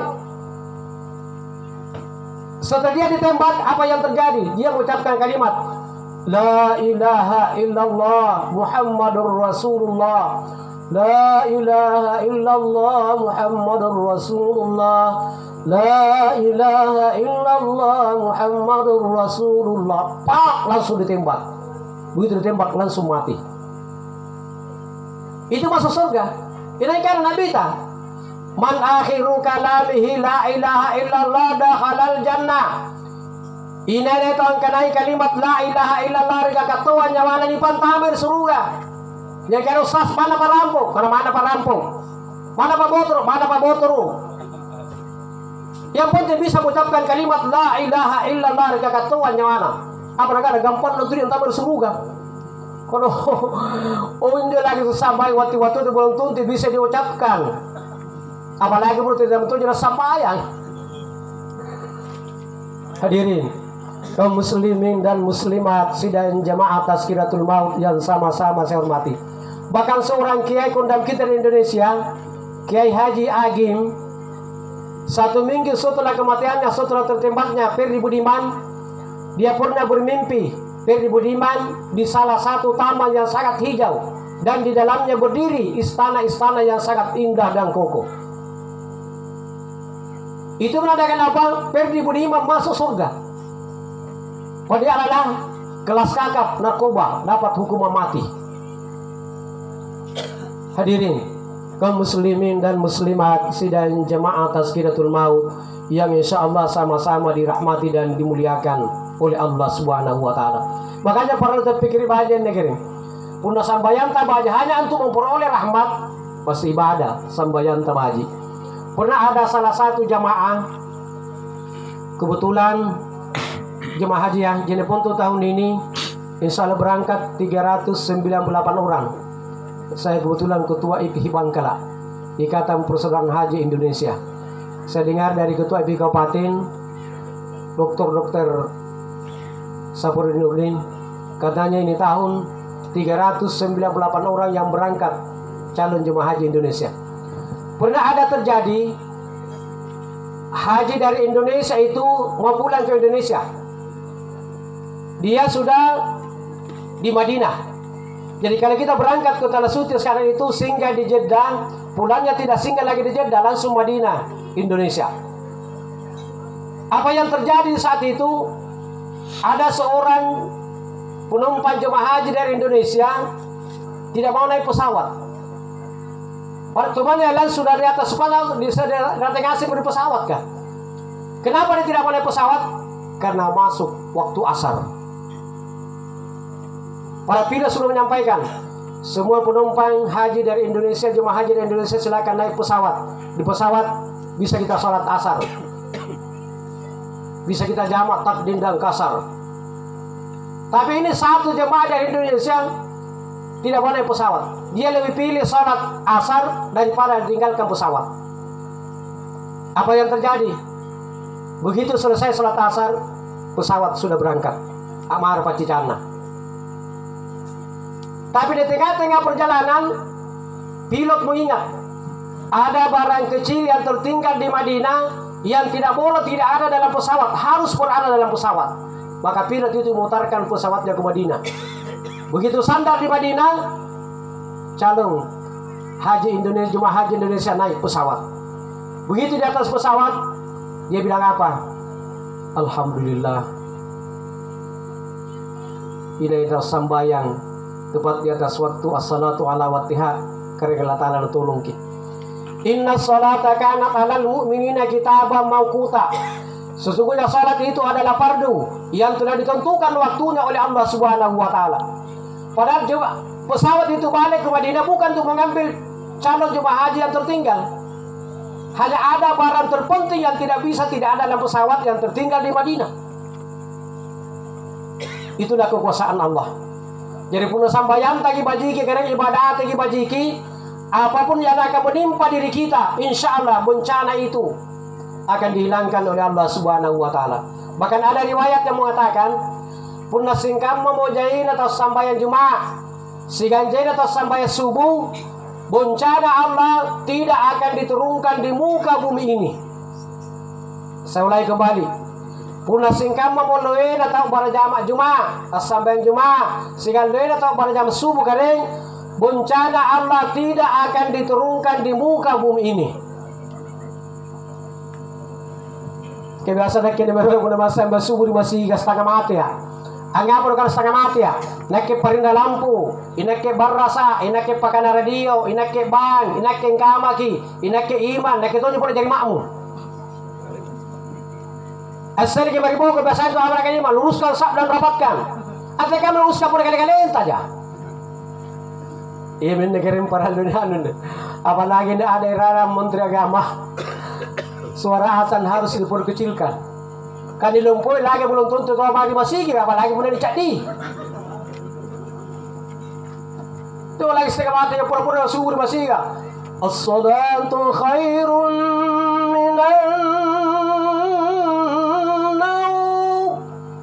Setelah dia ditembak, apa yang terjadi? Dia mengucapkan kalimat La ilaha illallah Muhammadur Rasulullah. La ilaha illallah Muhammadur Rasulullah. La ilaha illallah Muhammadur Rasulullah. Pak, langsung ditembak. Begitu ditembak langsung mati. Itu masuk surga. Ini kan Nabi ta. Man akhiru kalamihi la ilaha illallah dakhalal jannah. Ini itu ang kanai kalimat la ilaha illallah riga katuan nyawana ni pantamir surga. Ya karo sas mana parampok, mana parampok. Mana pa botro, mana pa botro. Yang penting bisa mengucapkan kalimat la ilaha illallah riga katuan nyawana. Apa negara gampang nutri entar surga. Kalau hindi lagi sampai waktu-waktu itu belum tentu bisa diucapkan. Apalagi belum tidak betul jelas sambayan. Hadirin kaum muslimin dan muslimat sidang jamaah Tazkiratul Maut yang sama-sama saya hormati. Bahkan seorang kiai kondang kita di Indonesia, Kiai Haji Agim, 1 minggu setelah kematiannya, setelah tertembaknya Peri Budiman, dia pernah bermimpi Peri Budiman di salah satu taman yang sangat hijau dan di dalamnya berdiri istana-istana yang sangat indah dan kokoh. Itu menandakan apa? Peri Budiman masuk surga. Dia adalah kelas kakap narkoba, dapat hukuman mati. Hadirin kaum muslimin dan muslimat sidang jemaah Tazkiratul Maut yang insya Allah sama-sama dirahmati dan dimuliakan oleh Allah Subhanahu wa Ta'ala. Makanya perlu terpikir bahagia negeri. Puna sambayan tabaji hanya untuk memperoleh rahmat pasti ibadah sambayan tabaji. Pernah ada salah satu jamaah, kebetulan jemaah haji yang jenis untuk tahun ini insya Allah berangkat 398 orang. Saya kebetulan ketua IPI Bangkala, Ikatan Persaudaraan Haji Indonesia. Saya dengar dari ketua IPI Kabupaten Dr. Safuddin Nurdin, katanya ini tahun 398 orang yang berangkat calon jemaah haji Indonesia. Pernah ada terjadi haji dari Indonesia itu mau pulang ke Indonesia. Dia sudah di Madinah. Jadi kalau kita berangkat ke Tanah Suci sekarang itu singgah di Jeddah, pulangnya tidak singgah lagi di Jeddah, langsung Madinah, Indonesia. Apa yang terjadi saat itu? Ada seorang penumpang jemaah haji dari Indonesia tidak mau naik pesawat. Temannya lain sudah di atas pesawat, sudah ngasih beri pesawat kan? Kenapa dia tidak mau naik pesawat? Karena masuk waktu asar. Para pilot sudah menyampaikan, semua penumpang haji dari Indonesia, jemaah haji dari Indonesia silakan naik pesawat. Di pesawat bisa kita sholat asar, bisa kita jamak takdim dan kasar. Tapi ini satu jemaah dari Indonesia tidak mau naik pesawat. Dia lebih pilih sholat asar daripada tinggalkan pesawat. Apa yang terjadi? Begitu selesai sholat asar, pesawat sudah berangkat. Amar Pacicana. Tapi di tengah-tengah perjalanan, pilot mengingat ada barang kecil yang tertinggal di Madinah yang tidak boleh tidak ada dalam pesawat, harus berada dalam pesawat. Maka pilot itu memutarkan pesawatnya ke Madinah. Begitu sandar di Madinah, calon haji Indonesia, jemaah haji Indonesia naik pesawat. Begitu di atas pesawat, dia bilang apa? Alhamdulillah, ini adalah sambayang tepat di atas waktu as-salatu ala waqtiha, karena Allah Ta'ala tolong kita. Inna salata kanat alal mu'minina kitaban mawquta. Sesungguhnya salat itu adalah fardu yang telah ditentukan waktunya oleh Allah Subhanahu wa taala. Padahal pesawat itu balik ke Madinah bukan untuk mengambil calon jemaah haji yang tertinggal. Hanya ada barang terpenting yang tidak bisa tidak ada dalam pesawat yang tertinggal di Madinah. Itulah kekuasaan Allah. Jadi punya sambayan tagi bajiki karena ibadah tagi bajiki, apapun yang akan menimpa diri kita, insya Allah bencana itu akan dihilangkan oleh Allah Subhanahu wa taala. Bahkan ada riwayat yang mengatakan, punna singkam memojain atau sambayan Jumat, siganjain atau sambayan subuh, bencana Allah tidak akan diturunkan di muka bumi ini. Saya ulangi kembali. Puna singkam memoloin atau berjamaah Jumat, sambayan Jumat, siganjain atau berjamaah subuh kering, bencana Allah tidak akan diturunkan di muka bumi ini. Kebiasaan kita baru guna masa subuh masih setengah mati ya. Anggap kalau setengah mati ya. Nak perinda lampu, inak barasa, inak pakana radio, inak bang, inak kamaki, inak iman, nak itu pun jadi makmum. Asal kita bagi buku kebiasaan itu apa lagi mah luruskan sab dan rapatkan. Atau kamu luruskan pun kali-kali saja. Iya mendengarin para dunia nunda. Apalagi ada era menteri agama. Suara azan harus diperkecilkan. Kan dilumpui lagi belum tuntut apa di masjid, apalagi boleh dicadi. Itu lagi setengah mati yang pura-pura subuh di masjid. As-salatu khairun minan naum.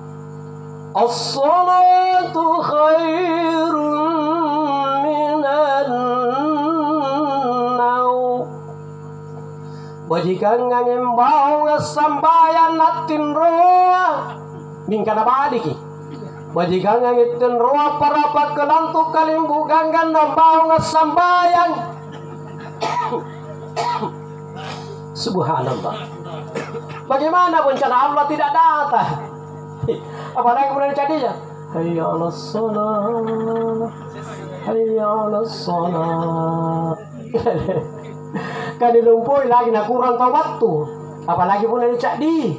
As-salatu khairun minan naum. Bajikan ngangin bau sambayan natin roa mingkana badiki. Bajikan ngangin roa para pakelantuk kalimbu ganggan na bau sambayan. Subhanallah. Bagaimana bencana Allah tidak datang? Apalagi kemudian jadinya hayya 'alas shalah, hayya 'alas shalah. Kan dilumpui lagi nak kurang tahu waktu, apalagi pun ada cakdi.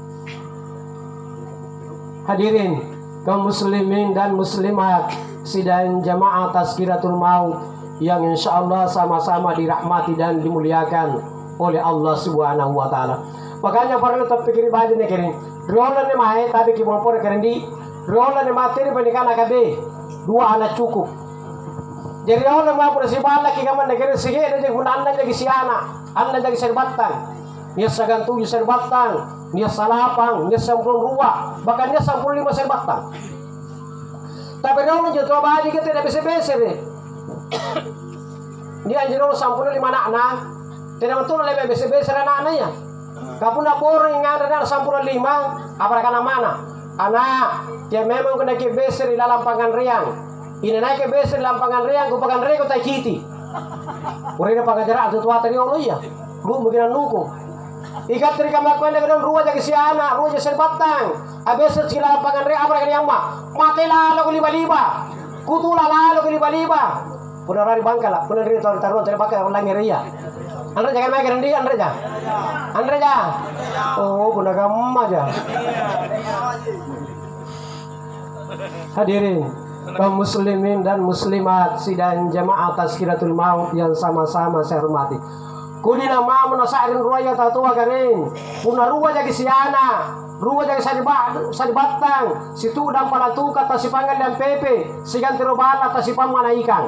Hadirin kaum muslimin dan muslimat sidang jamaah Tazkiratul Maut yang insyaallah sama-sama dirahmati dan dimuliakan oleh Allah Subhanahu wa taala. Makanya para tetap pikir baju nih kering. Riolan ni mai tapi kita mau kering di riolan ni materi pernikahan akabe 2 anak cukup. Jadi orang mau si bala kita man negeri sige ada pun anda jadi si anda jadi serbatan, dia sagan 7 serbatan, dia salapang, dia 92, bahkan dia 95 serbatan. Tapi orang jadi tua bayi kita tidak bisa deh. Dia anjir orang 95 anak, tidak betul lebih bisa anak-anaknya. Kapun nak borong yang ada 95, apakah nama mana? Anak, dia memang kena kibesir di dalam pangan riang. Ini naik ke besar lampangan riang, kupakan reko tai kiti. Urina pangajaran tu tua tadi Allah ya. Lu mungkin nuku. Ikat dari kamar kau dengan ruah jadi si anak, ruah jadi batang. Abis sila pangan re apa yang mak, mati lalu liba-liba, kutula lalu liba-liba. Punar dari bangkala, punar dari taruh terbakar ulang ria. Andre jangan main dia, Andre ja. Oh, guna kamu aja. Hadirin kaum muslimin dan muslimat sidang jamaah Tazkiratul Maut yang sama-sama saya hormati. Kudina ma menasairin ruaya tatua garing. Puna ruwa jadi siana, ruwa jadi sadibatang, situ dan palatuka ta si pangan dan pepe, sigan tirobala ta si pamana ikan.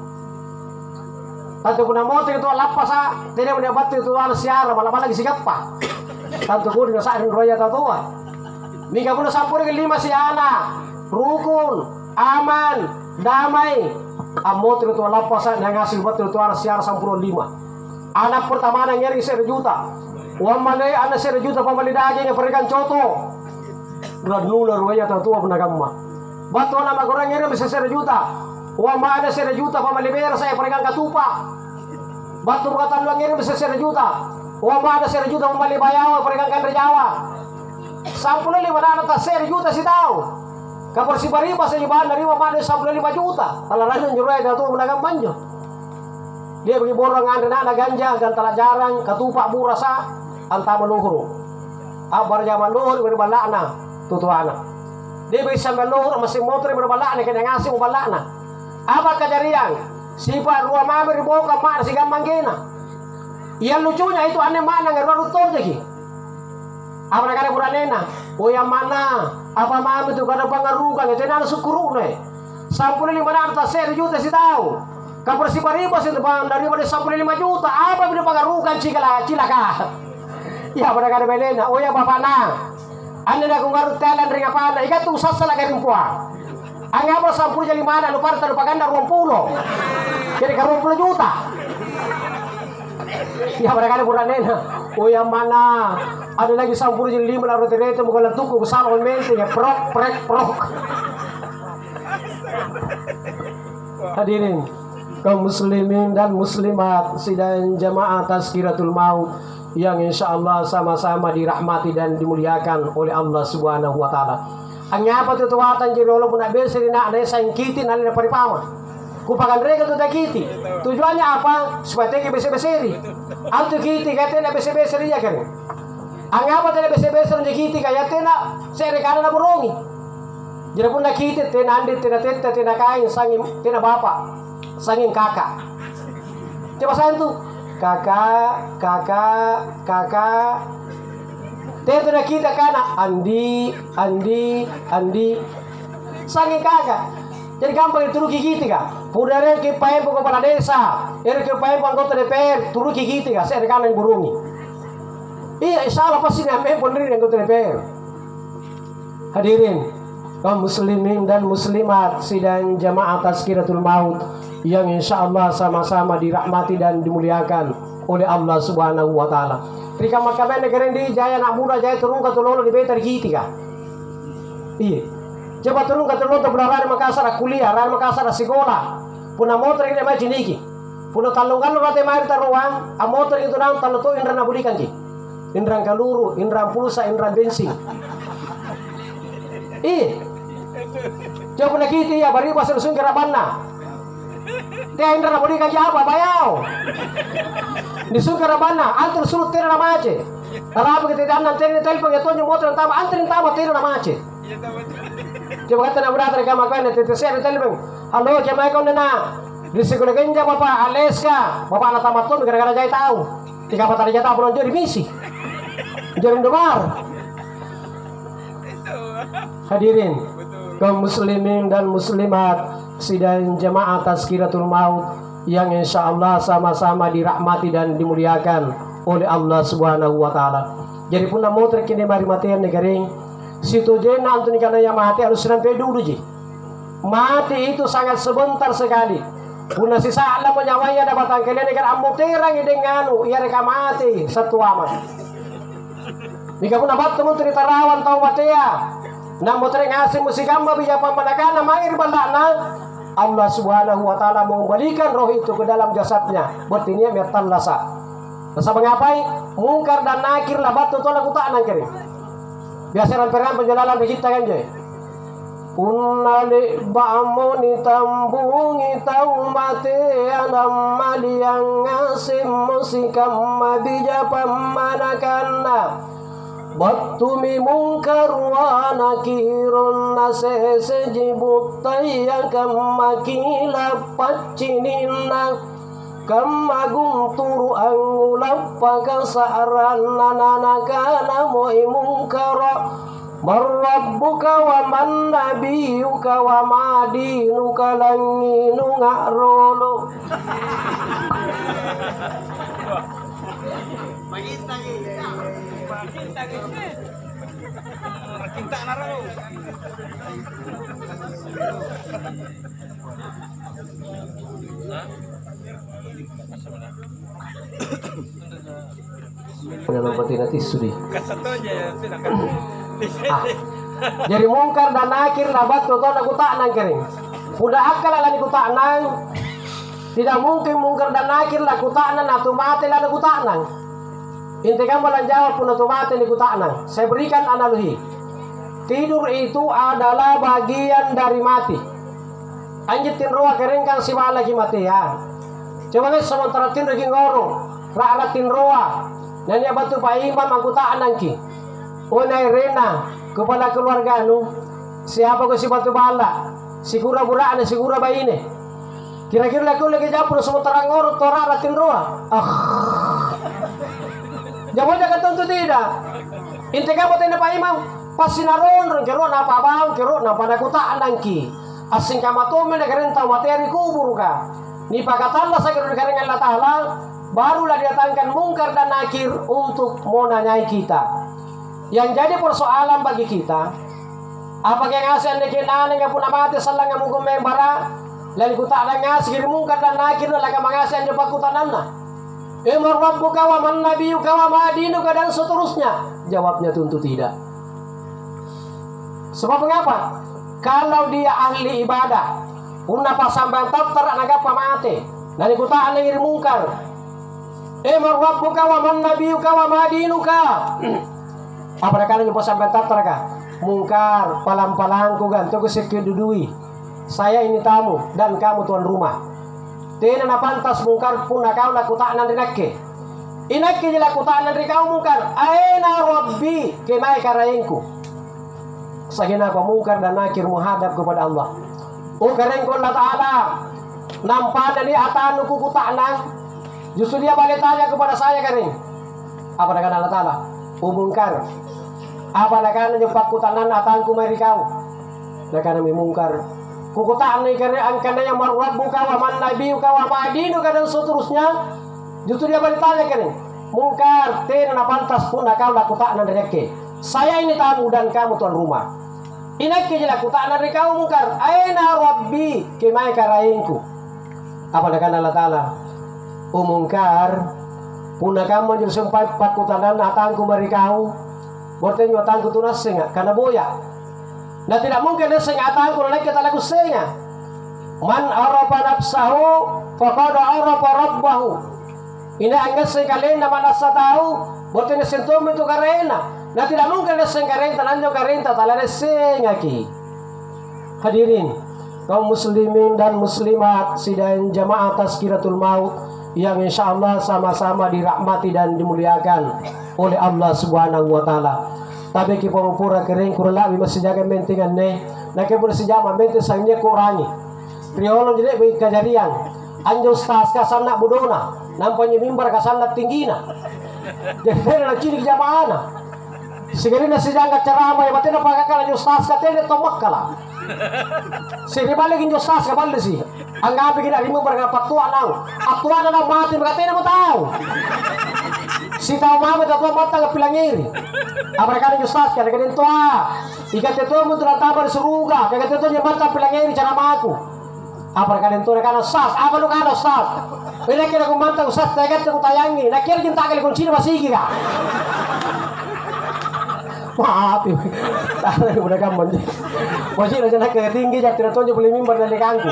Tanto kuna motor itu lapasa, tidak mendapat itu ala siara malah lagi sigap pa. Tanto kudina sairin ruaya tatua. Mika puna sampur ke 5 siana, rukun, aman, damai. Amotor itu lapasa yang ngasih buat itu ala siara 15. Anak pertama yang nyari 1 juta. Uang malay anak 1 juta pembeli daging yang perikan coto. Radnula ruaya tatua penagama. Batu anak magorang nyari bisa 1 juta. Uang mana 1 juta pembeli beras saya perikan katupa. Batu berkatan luang nyari bisa 1 juta. Uang mana 1 juta pembeli bayawa perikan kandre Jawa. Sampul 5 anak tak 1 juta si tahu. Kapor si bariba sa ibahan nariwa mana 15 juta. Talaran yung ruaya tatua penagama manjo. Dia bagi borong anak ganja gantala jarang katupak burasa anta meluhur. Abar zaman luhur berbalakna tutuana. Dia bagi sampai luhur masih motor berbalakna kena ngasih berbalakna. Apa kejadian? Sifat ruang mamir boka mak si gampang kena. Yang lucunya itu aneh mana ngeruang tuh jadi. Apa nak ada buranena? Oh yang mana? Apa mam itu kada pangarukan itu nana sukuru nih. 15 atas 1 juta si tahu. Kapur si paribas itu bang daripada 15 juta apa bila pangarukan cilaka. Ya pada kada belena. Oh ya bapak na. Anda nak ngarut telan ring apa anda? Ikat tu sasala ka rimpuan. Ang apa 10 jadi mana lu parta lu paganda 20. Jadi ka 20 juta. Ya pada kada buranena. Oh yang mana? Ada lagi 10 jadi 5 la roterete mo kala tuku sa mente ya prok. Hadirin kaum muslimin dan muslimat sidang jamaah Tazkiratul Maut yang insyaallah sama-sama dirahmati dan dimuliakan oleh Allah Subhanahu wa taala. Ang apa tu tuwatan jirolo pun abesri na sayang kiti na paripama. Kupakan rega tu dakiti. Tujuannya apa? Supaya tege bese-beseri. Antu kiti kate na bese-beseri ya kan. Ang apa tena bese-beseri na kiti kaya tena serekana na burongi. Jira pun nakiti tena andi tena teta tena kain sangin tena bapak. Sangin kakak. Coba saya tuh kakak. Teto na kita kana Andi. Sangin kakak. Jadi gampang itu rugi gitu ka. Pudare ke paempo ko kepala desa. Ere ke paempo anggota DPR turuki gitu ka. Saya kanan burungi. Iya, salah pasti namanya pendiri anggota DPR. Hadirin kaum muslimin dan muslimat sidang jamaah Tazkiratul Maut yang insyaallah sama-sama dirahmati dan dimuliakan oleh Allah Subhanahu wa taala. Ketika makamnya negara di jaya nak muda jaya turun ke Tololo di betar gitika. Iya. Coba turun ke Tololo berada Makassar kuliah, rada Makassar sekolah. Puna motor ini macam niki. Puna talungan rata mari taruang, a motor itu nang talo to indra na bulikan ki. Indra kaluru, indra pulsa, indra bensin. Iya. Coba nak kita ya bari pasal sun kerabanna. Dia indra bodi ka apa bayau. Di Sukarabana antar sulut tira na mace. Arabu kita dan nanti telepon itu nyo motor tama antarin tama tira na mace. Coba kata na brother ka makane tete share telepon. Halo kemai kon na. Di sekolah genja bapak Aleska, bapak anak tamat tuh gara-gara jahit tahu. Tiga patah jahit tahu belum jadi misi. Jadi demar. Hadirin kaum muslimin dan muslimat sidang jamaah Tazkiratul Maut yang insyaallah sama-sama dirahmati dan dimuliakan oleh Allah Subhanahu wa taala. Jadi pun mau terkini mari matian negering situ jena antuni kana yang mati harus sampai dulu ji. Mati itu sangat sebentar sekali. Puna si saala menyawanya dapat kalian negara ambo terang dengan ia reka mati satu amat. Jika pun abat temun cerita rawan tau batea. Namo tereng ngasih musikamba bija pamanakana mair balana. Allah Subhanahu wa taala mau membalikan roh itu ke dalam jasadnya. Berarti ini mertan lasa. Masa mengapai mungkar dan nakir lah batu tolak utak nangkiri. Biasa ramperan penjelalan kita kan je. Unali ba'amoni tambungi taumate anam maliyang asim musikam mabija pamanakanna Battumi mungkar wa nakirun nasese jibutaya kammakila paccinina kammagunturu angulapaka sa'ran nananakana mo'i mungkara Marrabbuka wa man nabiyuka wa ma dinuka langinu nga'rolo Cinta naro. Penelopati nanti sudi. Kasatu aja silakan. Jadi mungkar dan nakir nabat tu aku tak nang kering. Udah akal lah aku tak nang. Tidak mungkin mungkar dan nakir lah aku tak nang atau mati lah aku tak nang. Inti kamu jawab pun atau mati aku tak nang. Saya berikan analogi. Tidur itu adalah bagian dari mati. Anjitin roa kering kan si malah mati ya. Coba nih sementara tidur lagi ngorong. Ra'ratin roa. Nanya batu Pak Imam aku tak nang ki. Unai rena kepala keluarga nu siapa ko si batu bala si kura burane si kura baine kira-kira laku lagi japur sementara ngorot tora ratin roa jamu jaga tentu tidak inti kamu tenda Pak Imam pasti naron kero napa bang kero napa nak tak nangki asing kama to men keren tahu materi kubur ka ni pakatalla sakir keren Allah taala barulah didatangkan mungkar dan nakir untuk menanyai kita. Yang jadi persoalan bagi kita, apa yang ngasih anda kena yang pun amati salah yang mungkin membara, lalu kita ada ngasih mungkar dan nakir lalu mengasih anda pakutanana. Emar Rabbuka wa man nabiyuka wa ma dinuka dan seterusnya. Jawabnya tentu tidak. Sebab mengapa? Kalau dia ahli ibadah, pun apa sampai tabtar naga pamate, lalu kita ada yang mungkar. Emar Rabbuka wa man nabiyuka wa ma dinuka. Apa kalian yang sampai tabtar kah? Mungkar, palang-palangku gantung dudui. Saya ini tamu dan kamu tuan rumah. Tidak na pantas mungkar pun kau laku tak nanti nakke. Inakke jela ku tak nanti kau mungkar. Aina Rabbi kemai karaengku. Sahina kau mungkar dan nakir menghadap kepada Allah. Karengku Allah Taala. Nampak dari atanu ku tak nang. Justru dia balik tanya kepada saya kering. Apa dengan Allah Taala? Mungkar. Apa nakana nyepak kutanan atangku meri kau. Nakana mungkar. Kukutaan ni kare angkana yang marwabbuka wa man nabiyuka wa ma dinuka dan seterusnya. Justru dia bertanya kare. Mungkar tidak pantas pun kau lakukan dereke. Saya ini tamu dan kamu tuan rumah. Inak ke lakukan dari kau mungkar. Aina Rabbi kemai karainku. Apa nakana Allah Taala? Mungkar. Puna kamu jadi sempat pakutanan atangku meri kau. Berarti atangku tu nasenga karena boya. Nah tidak mungkin naseng atangku naik kita lagu senga. Man arafa nafsahu faqad arafa rabbahu. Ini angkat sekali nama nasa tahu. Berarti nasentum itu karena. Nah tidak mungkin naseng karena lanjut karena talare senga ki. Hadirin kaum muslimin dan muslimat sidang jamaah Tazkiratul Maut yang insya Allah sama-sama dirahmati dan dimuliakan oleh Allah Subhanahu wa Ta'ala. Tapi kita pura kering kurang masih jaga mentingan ne. Nak kita sejama menting sangnya kurangi. Priolong jadi bagi kejadian. Anjo stas kasana budona, nampaknya mimbar kasana tinggina. Jadi nak ciri jamaah. Segala nasi jangka ceramah ya batin apa kakak anjo stas katanya tomak kala. Sini balik anjo stas kabal sih. Anggap kita mimbar kapak tua nang. Atua nang mati berkatanya mau tahu. Si tahu mama tahu mata ke pilangiri. Apa kali justru kan kadang tua. Ikat itu muncul tabar seruga. Kayak itu dia mata pilangiri cara maku. Apa kali itu kan sas. Apa lu kan sas? Bila kira aku mata usas tagat aku tayangi. Nak kira kita kali kunci masih kira. Maaf, tahu udah kamu. Masih aja nak tinggi jadi tidak tahu boleh mimbar dari kangku.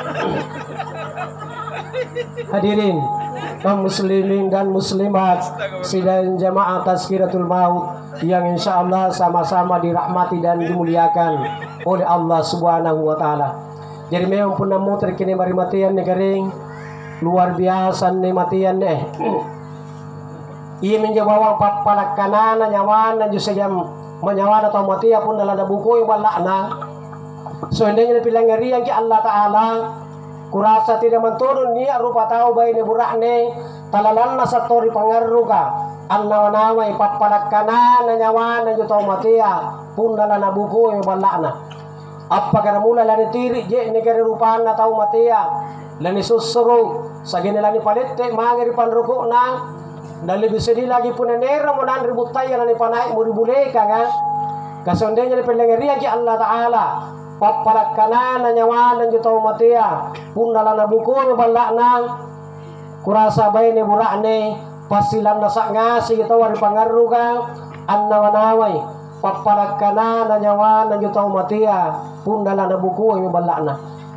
Hadirin kaum muslimin dan muslimat sidang jamaah Tazkiratul Maut yang insya Allah sama-sama dirahmati dan dimuliakan oleh Allah Subhanahu wa Ta'ala. Jadi memang pun namu terkini mari matian nih kering luar biasa nih matian nih. Ia menjawab palak kanan nyawana justru jam menyawana atau mati pun dalam buku yang balakna. So indahnya pilang ngeri yang Allah Ta'ala kurasa tidak menturun niat rupa tahu bayi ni burak ni talalan na satori pangaru ka annawa-nawa ipat palak kanan nyawana juta mati pun dalam buku yang balakna. Apa karena mula lani tiri je ni kari rupan na tahu mati lani susuru sagini lani palette mangiri panruku na. Dan lebih sedih lagi pun nera mau nan ribut tayang ni panai mau ribuleka kan kasondenya ni pelengeri ki Allah Ta'ala papalak kanan nyawa dan juta matia pun dalam buku ni balakna kurasa bayi ni burak ni pasilan nasak ngasih kita wari pangaru kan annawanawai papalak kanan nyawa dan juta matia pun dalam buku ni balakna.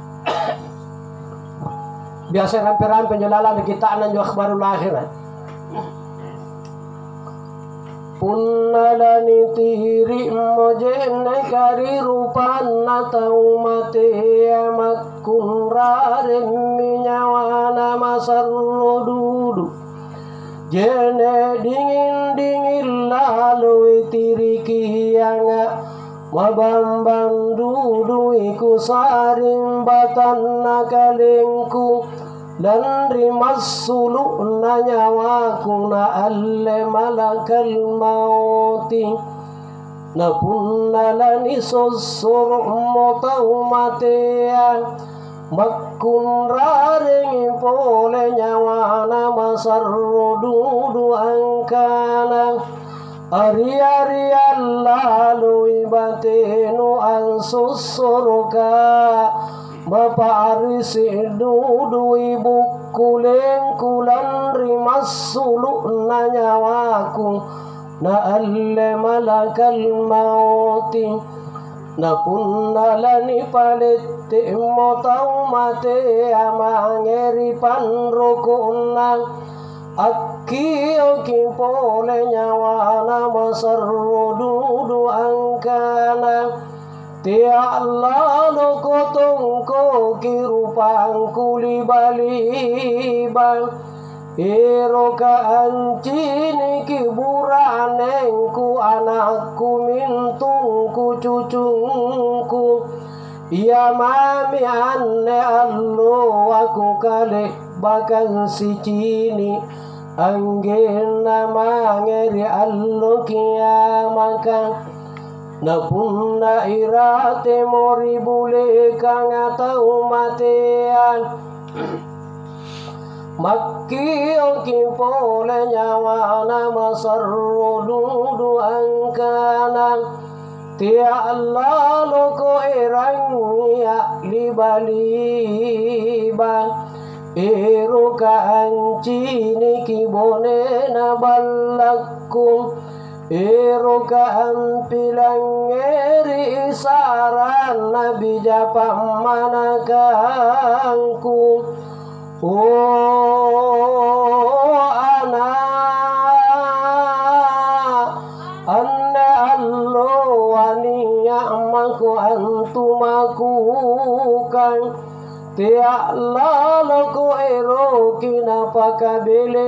Biasa rampe-rampe penjelalan kita nan jo akhbarul akhirat punnalani tihiri mojene kari rupanna tau mate amakun raren minyawana masarro dudu jene dingin lalu tiriki yanga mabambang dudu iku saring nakalengku dan rimas suluk nanyawaku na alle malakal mauti na punnalani sosor motau matea makun raring pole nyawana masarro dudu angkana ari-ari lalu ibatenu an sosoroka Bapak arisi dudu ibu kuleng kulan rimas suluk nanyawaku na alle malakal mauti na punnalani palette motau mate amangeri panrokuna akki oki pole nyawana masarro dudu angkana Tia Allah lo kotong ko kirupang kuli balibang Ero ka ancini kiburanengku anakku mintungku cucungku Ya mami anne allo aku kalih bakal si cini Anggena mangeri allo kiamakan Napunna irate mori bule kang atau matean Makki oki pole nyawana masarro dudu angkana Tia Allah loko erang ya libaliba Eru ka ancini kibone na balakku Ero ka ampilang eri isaran nabi japang manakangku anak anna allo waniya maku antumaku kan Tia lalaku ero kinapaka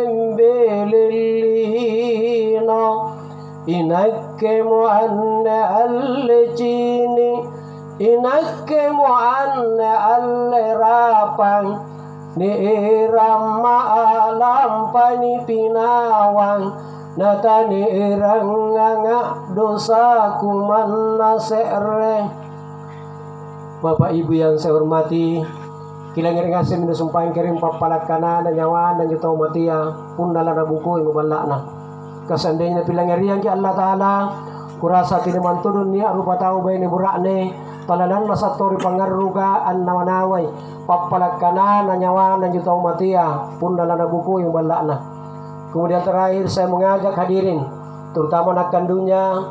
belem-belelino Inakke mo anne alle cini Inakke mo anne alle rapang Ni irama alam pani pinawang Natani irang nga dosa kuman nasere Bapak Ibu yang saya hormati Kilang ngasih minusumpahin kirim papalat kanan dan nyawa dan juta matia Pun dalam buku yang balakna Kasandainya pilangerian ki Allah Ta'ala kurasa tidak manturun niya rupa tau bayi ni burak ni talanan masatori pangaruga an nawanaway papalag kanan nanyawa ng jutong matia pun dalam buku yung balak na. Kemudian terakhir saya mengajak hadirin terutama anak kandungnya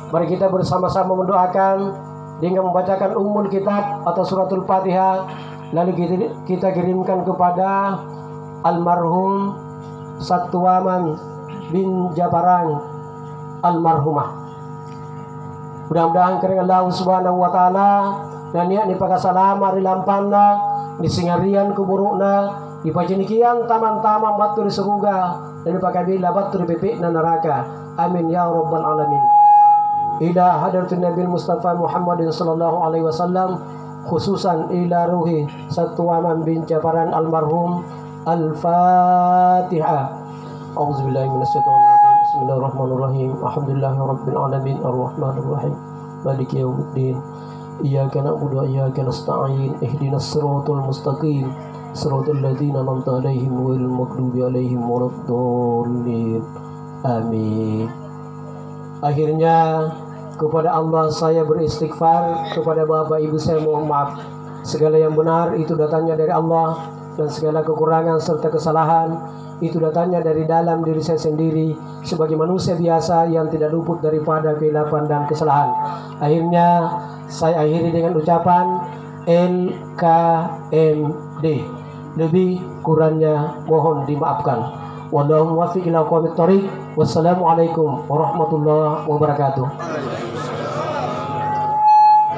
Mari kita bersama-sama mendoakan dengan membacakan Ummul Kitab atau Suratul Fatihah. Lalu kita kirimkan kepada almarhum Satuaman bin Jabarang almarhumah. Mudah-mudahan kerana Allah Subhanahu wa taala dan niat ni pagasalama ri lampana di singarian kuburukna di pajenikian taman-taman batu di surga dan di pakabila batu di pipikna neraka. Amin ya rabbal alamin. Ila hadratin Nabi Mustafa Muhammadin sallallahu alaihi wasallam, khususan ila ruhi Satuaman bin Jabaran almarhum. Al-Fatihah. A'udzubillahi minasyaitonir rajim. Bismillahirrahmanirrahim. Alhamdulillahirabbil alamin arrahmanirrahim. Maliki yaumiddin. Iyyaka na'budu wa iyyaka nasta'in. Ihdinas siratal mustaqim. Siratal ladzina an'amta 'alaihim ghairil maghdubi 'alaihim waladdallin. Amin. Akhirnya kepada Allah saya beristighfar, kepada Bapak Ibu saya mohon maaf. Segala yang benar itu datangnya dari Allah, dan segala kekurangan serta kesalahan itu datangnya dari dalam diri saya sendiri sebagai manusia biasa yang tidak luput daripada keilapan dan kesalahan. Akhirnya saya akhiri dengan ucapan LKMD. Lebih kurangnya mohon dimaafkan. Wallahu muwaffiq ila aqwamit thoriq. Wassalamualaikum warahmatullahi wabarakatuh.